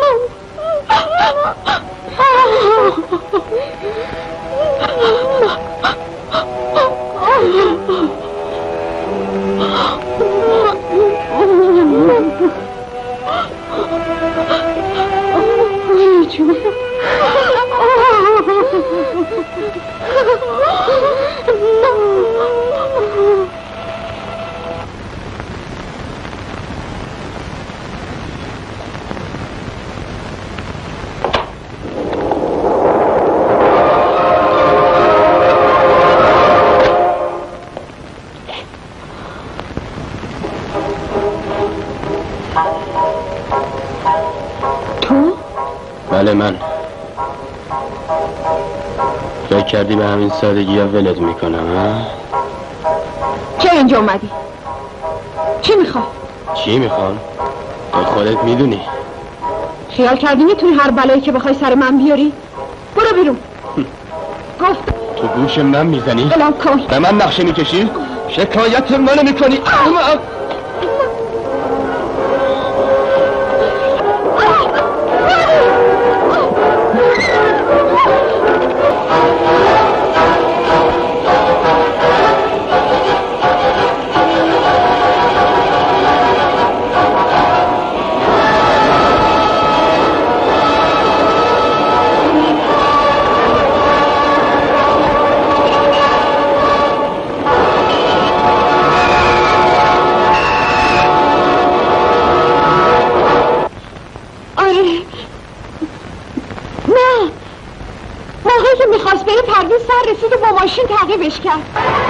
S6: بله من. فکر کردی به همین سادگی ها ولت میکنم ها؟
S2: چه اینجا اومدی؟ چی میخوای؟
S6: چی میخوام؟ تو خودت میدونی.
S2: خیال کردی میتونی هر بلایی که بخوای سر من بیاری؟ برو بیرون. گفت
S6: تو گوش من میزنی؟
S2: اعلام کن.
S6: به من نقشه میکشی؟ شکایت منو میکنی؟
S2: رسید و با ماشین تعقیبش کرد.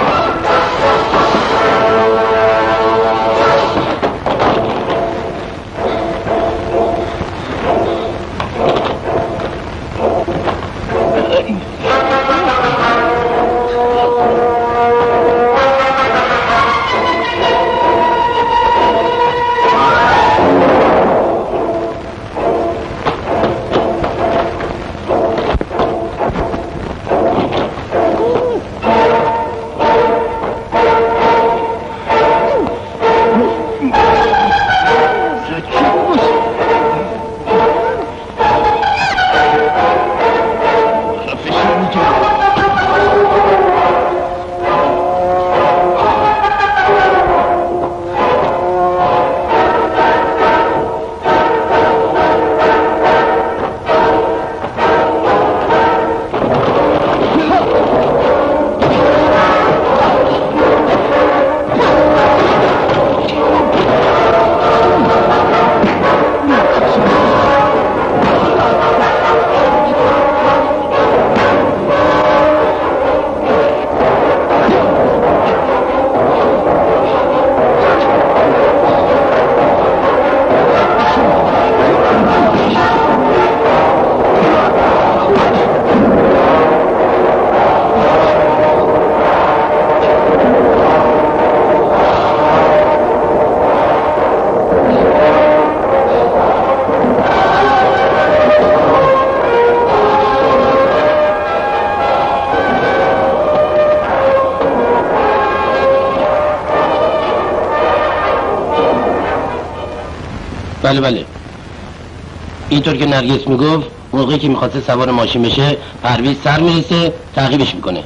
S4: بله بله اینطور که نرگس میگفت موقعی که میخواسته سوار ماشین بشه پرویز سر میرسه تعقیبش میکنه.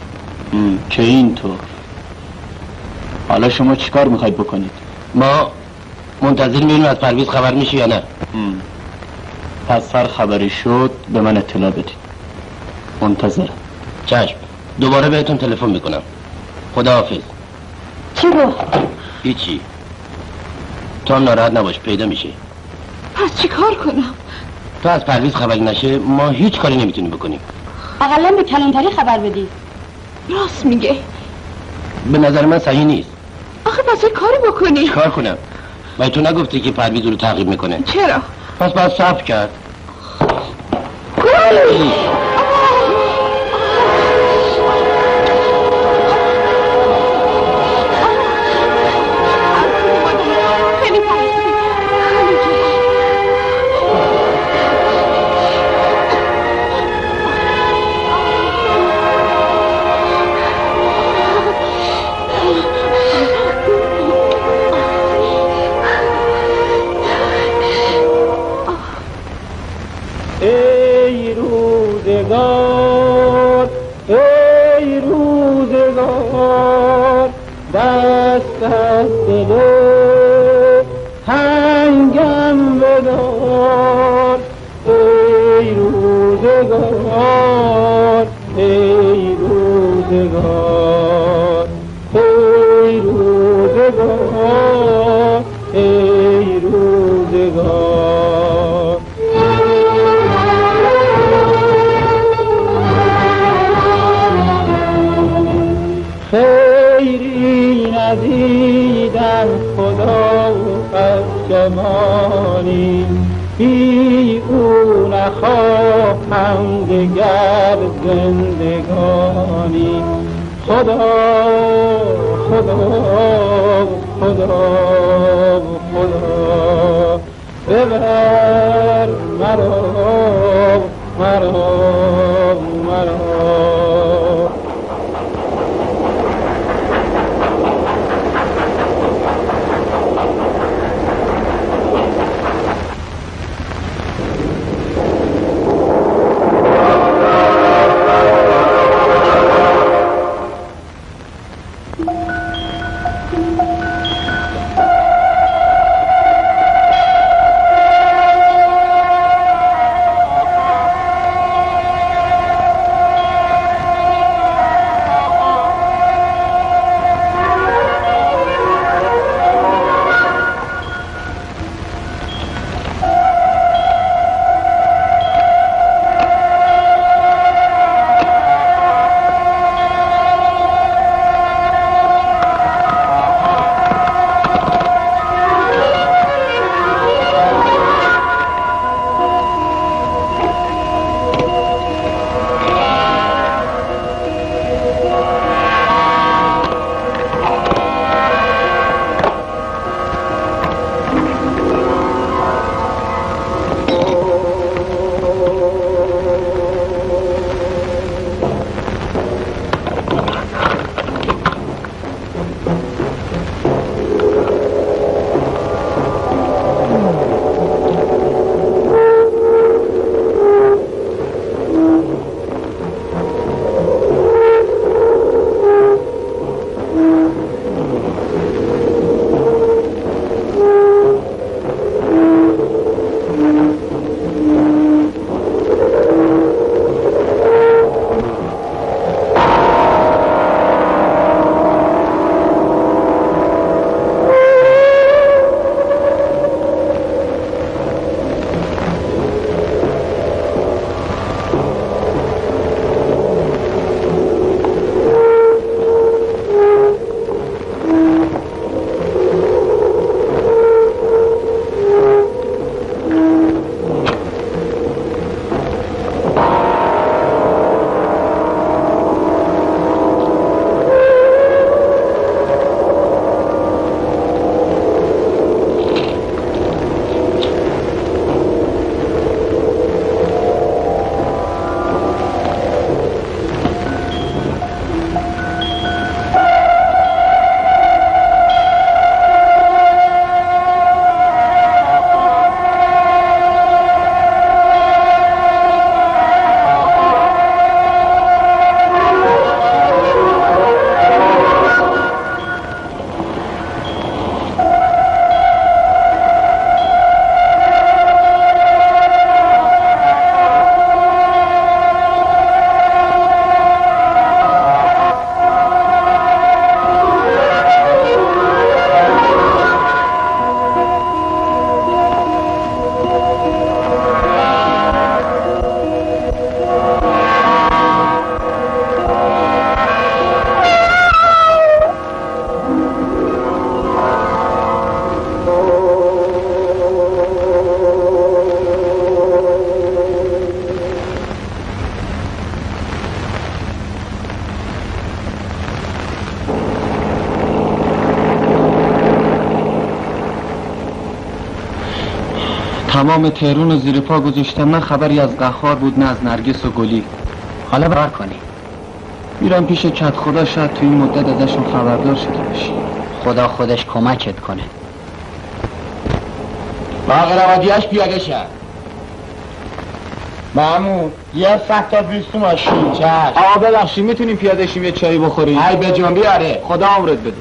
S7: که اینطور. حالا شما چیکار میخواید بکنید؟
S4: ما منتظر میبینیم از پرویز خبر میشه یا نه.
S1: پس هر خبری شد به من اطلاع بدید. منتظرم.
S6: چشم. دوباره بهتون تلفن میکنم. خداحافظ.
S9: چی گفت؟
S6: هیچی. تو هم ناراحت نباش، پیدا میشه.
S2: پس چی کار کنم؟
S6: تو از پرویز خبری نشه ما هیچ کاری نمیتونیم بکنیم.
S9: اقلا به کلانتری خبر بدی.
S2: راست میگه.
S6: به نظر من صحیح نیست.
S2: آخه پس چه کاری بکنی؟
S6: چی کار کنم؟ باید تو نگفتی که پرویز رو تعقیب میکنه.
S2: چرا؟
S6: پس باید صبر کرد.
S2: گل!
S1: تمام تهرون رو زیر پا گذاشتم، نه خبری از قهار بود نه از نرگس و گلی.
S8: حالا بار کنی
S1: میرم پیش کت خدا، شاید تو این مدت ازشون خبردار شده باشی.
S8: خدا خودش کمکت کنه.
S7: باقرابادیاش پیاده شد. مامون یه سخت تا بیست تو ماشین. چشم.
S1: آقا ببخشید میتونیم پیاده شیم یه چایی بخوریم؟
S7: ای به جنبی آره.
S1: خدا عمرت بده.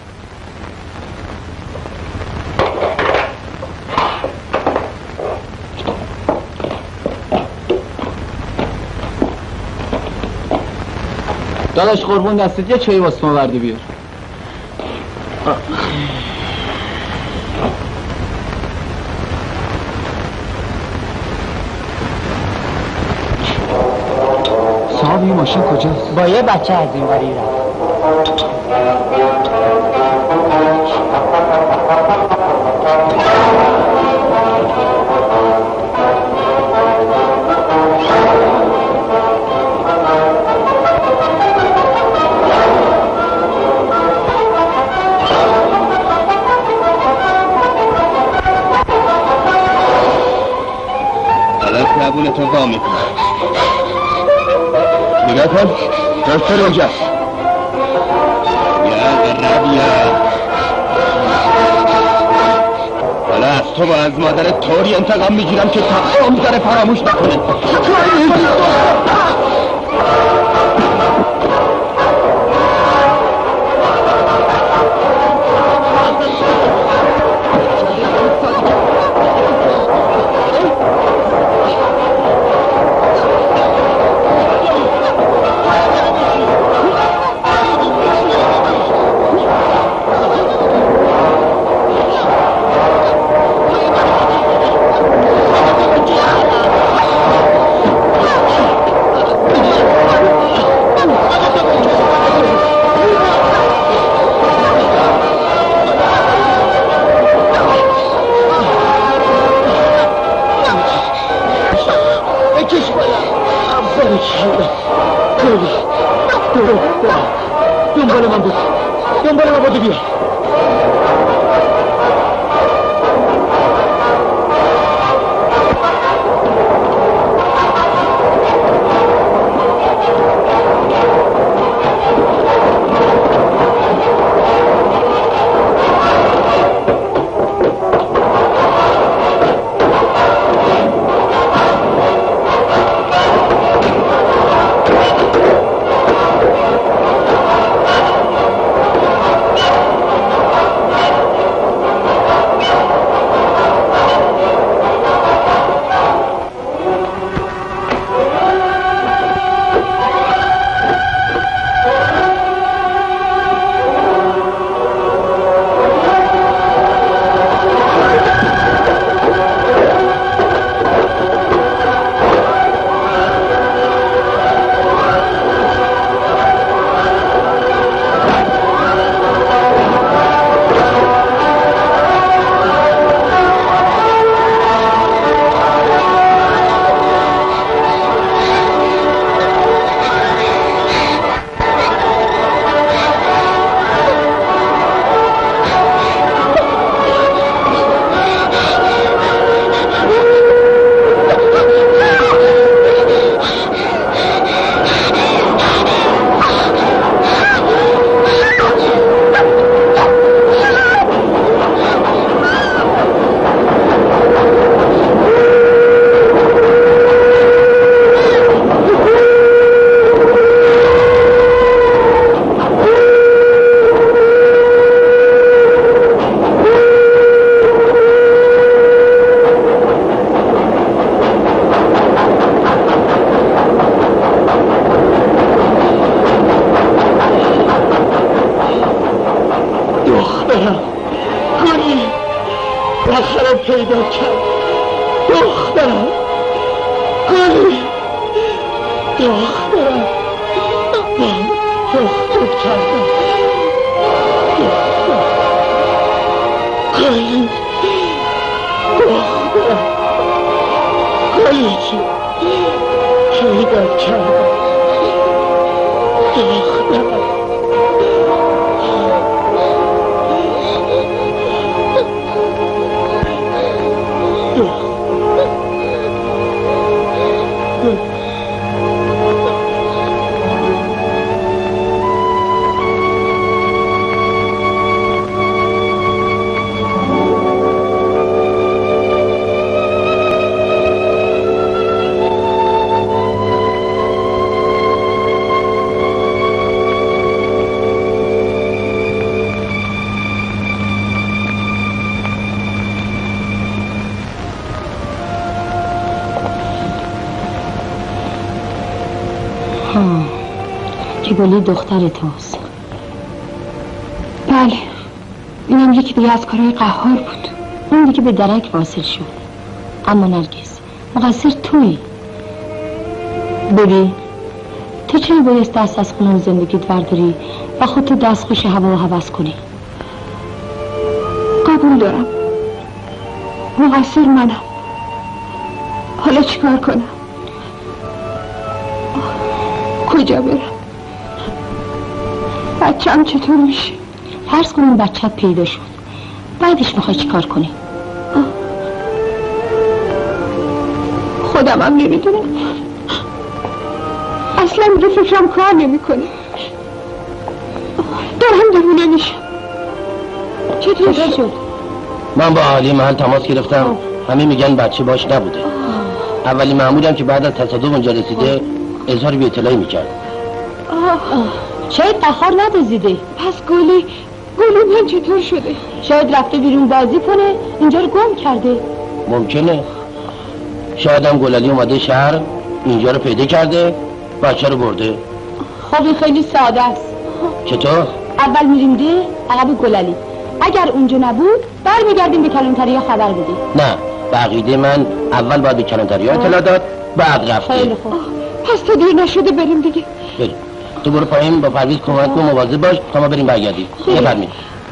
S1: داداش قربون دستت یه چایی واسه ما وردی بیار. صاحب این ماشین کجاست؟
S8: با یه بچه از این وری رفت.
S6: تو قام میکنه. نگاه کن دکتر اونجاست. یا ربیا حالا از تو با از مادر طوری انتقام میگیرم که تا عمر داره فراموش نکنه.
S7: دنبال من بود دنبال من بود بیا.
S9: ها که گلی دختر توست.
S2: بله، اینم یکی دیگه از کارهای قهار بود.
S9: اون دیگه به درک واصل شد. اما نرگس مقصر تویی. ببین تو چرا بایست دست از خونه زندگیت برداری و خودتو دست خوش هوا و هوس کنی؟
S2: قبول دارم، مقصر منم. حالا چیکار کنم؟ کجا برم؟ بچه‌م چطور میشه؟
S9: فرض کنم بچه‌ت پیدا شد، بعدش میخوای چیکار کنی؟
S2: خودم هم نمیدونم، اصلا دیگه فکرم کار نمیکنه. دارم دیوونه میشم. چطور شد؟
S4: من با اهالی محل تماس گرفتم، همه میگن بچه باش نبوده. اولی مأمورم که بعد از تصادف اونجا رسیده اظهار بی اطلاعی میکرد.
S9: شاید قهار ندزدیده.
S2: پس گلی گلی من چطور شده؟
S9: شاید رفته بیرون بازی کنه اینجا رو گم کرده.
S4: ممکنه. شاید هم گلالی اومده شهر اینجا رو پیدا کرده بچه رو برده.
S9: خب این خیلی ساده است.
S4: چطور؟
S9: اول میریم ده عقب گلالی، اگر اونجا نبود برمیگردیم به کلانتریا خبر بدیم.
S4: نه، به عقیده من اول باید به کلانتریا اطلاع داد بعد رفته.
S9: خیلی خوب.
S2: پس تا دیر نشده بریم دیگه.
S4: بریم. تو برو پایین با پرویز کمک کن، مواظب باش تا ما بریم برگردیم. بفرمایید.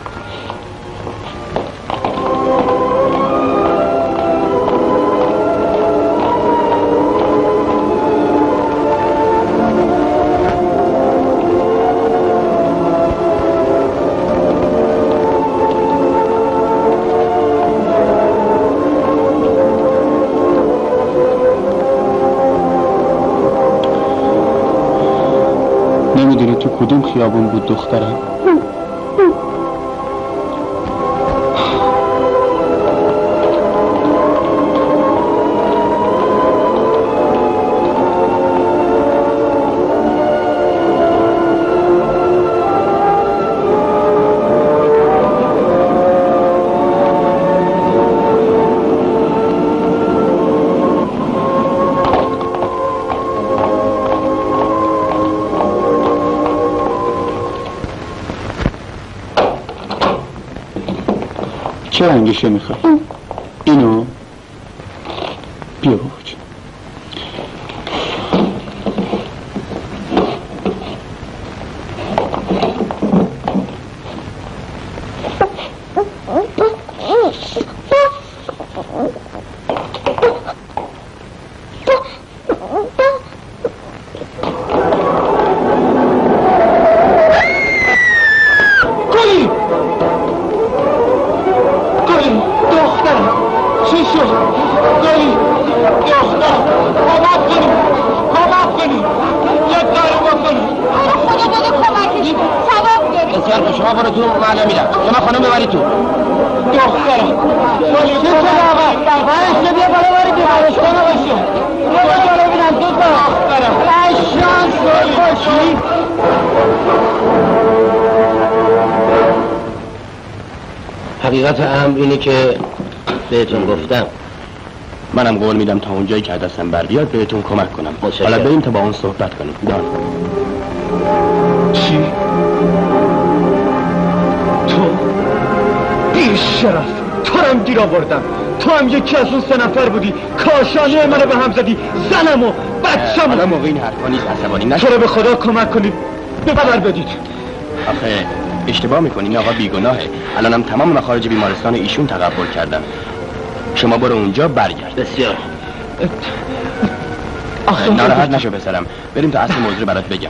S7: نمیدونی تو کدوم خیابون بود دخترم؟ چه رنگشه میخوای؟ اینو؟ بیا باباچه.
S4: حقیقت امر اینه که بهتون گفتم.
S6: منم قول میدم تا اونجایی که دستم بر بیاد بهتون کمک کنم. حالا بریم تا با اون صحبت کنیم. دان
S7: چی؟ تو بی شرف، تو هم گیر آوردم. تو هم یکی از اون سه نفر بودی کاشانه منو به هم زدی، زنم و بچم.
S6: حالا موقع این حرفا نیست، عصبانی نشو.
S7: تو رو به خدا کمک کنید، به خبر بدید.
S6: آخه اشتباه میکنین، آقا بیگناهه. الانم تمام مخارج بیمارستان ایشون تقبل کردن. شما برو اونجا برگرد.
S4: بسیار.
S6: ناراحت نشو پسرم، بریم تا اصل موضوع برات بگم.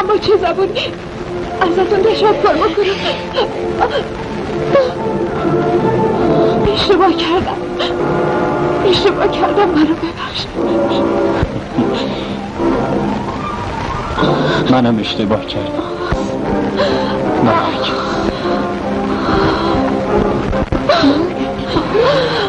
S2: با چه زبونی ازتون تشکر بکنم. اشتباه کردم اشتباه کردم منو ببخشید.
S7: منم اشتباه کردم. مرگ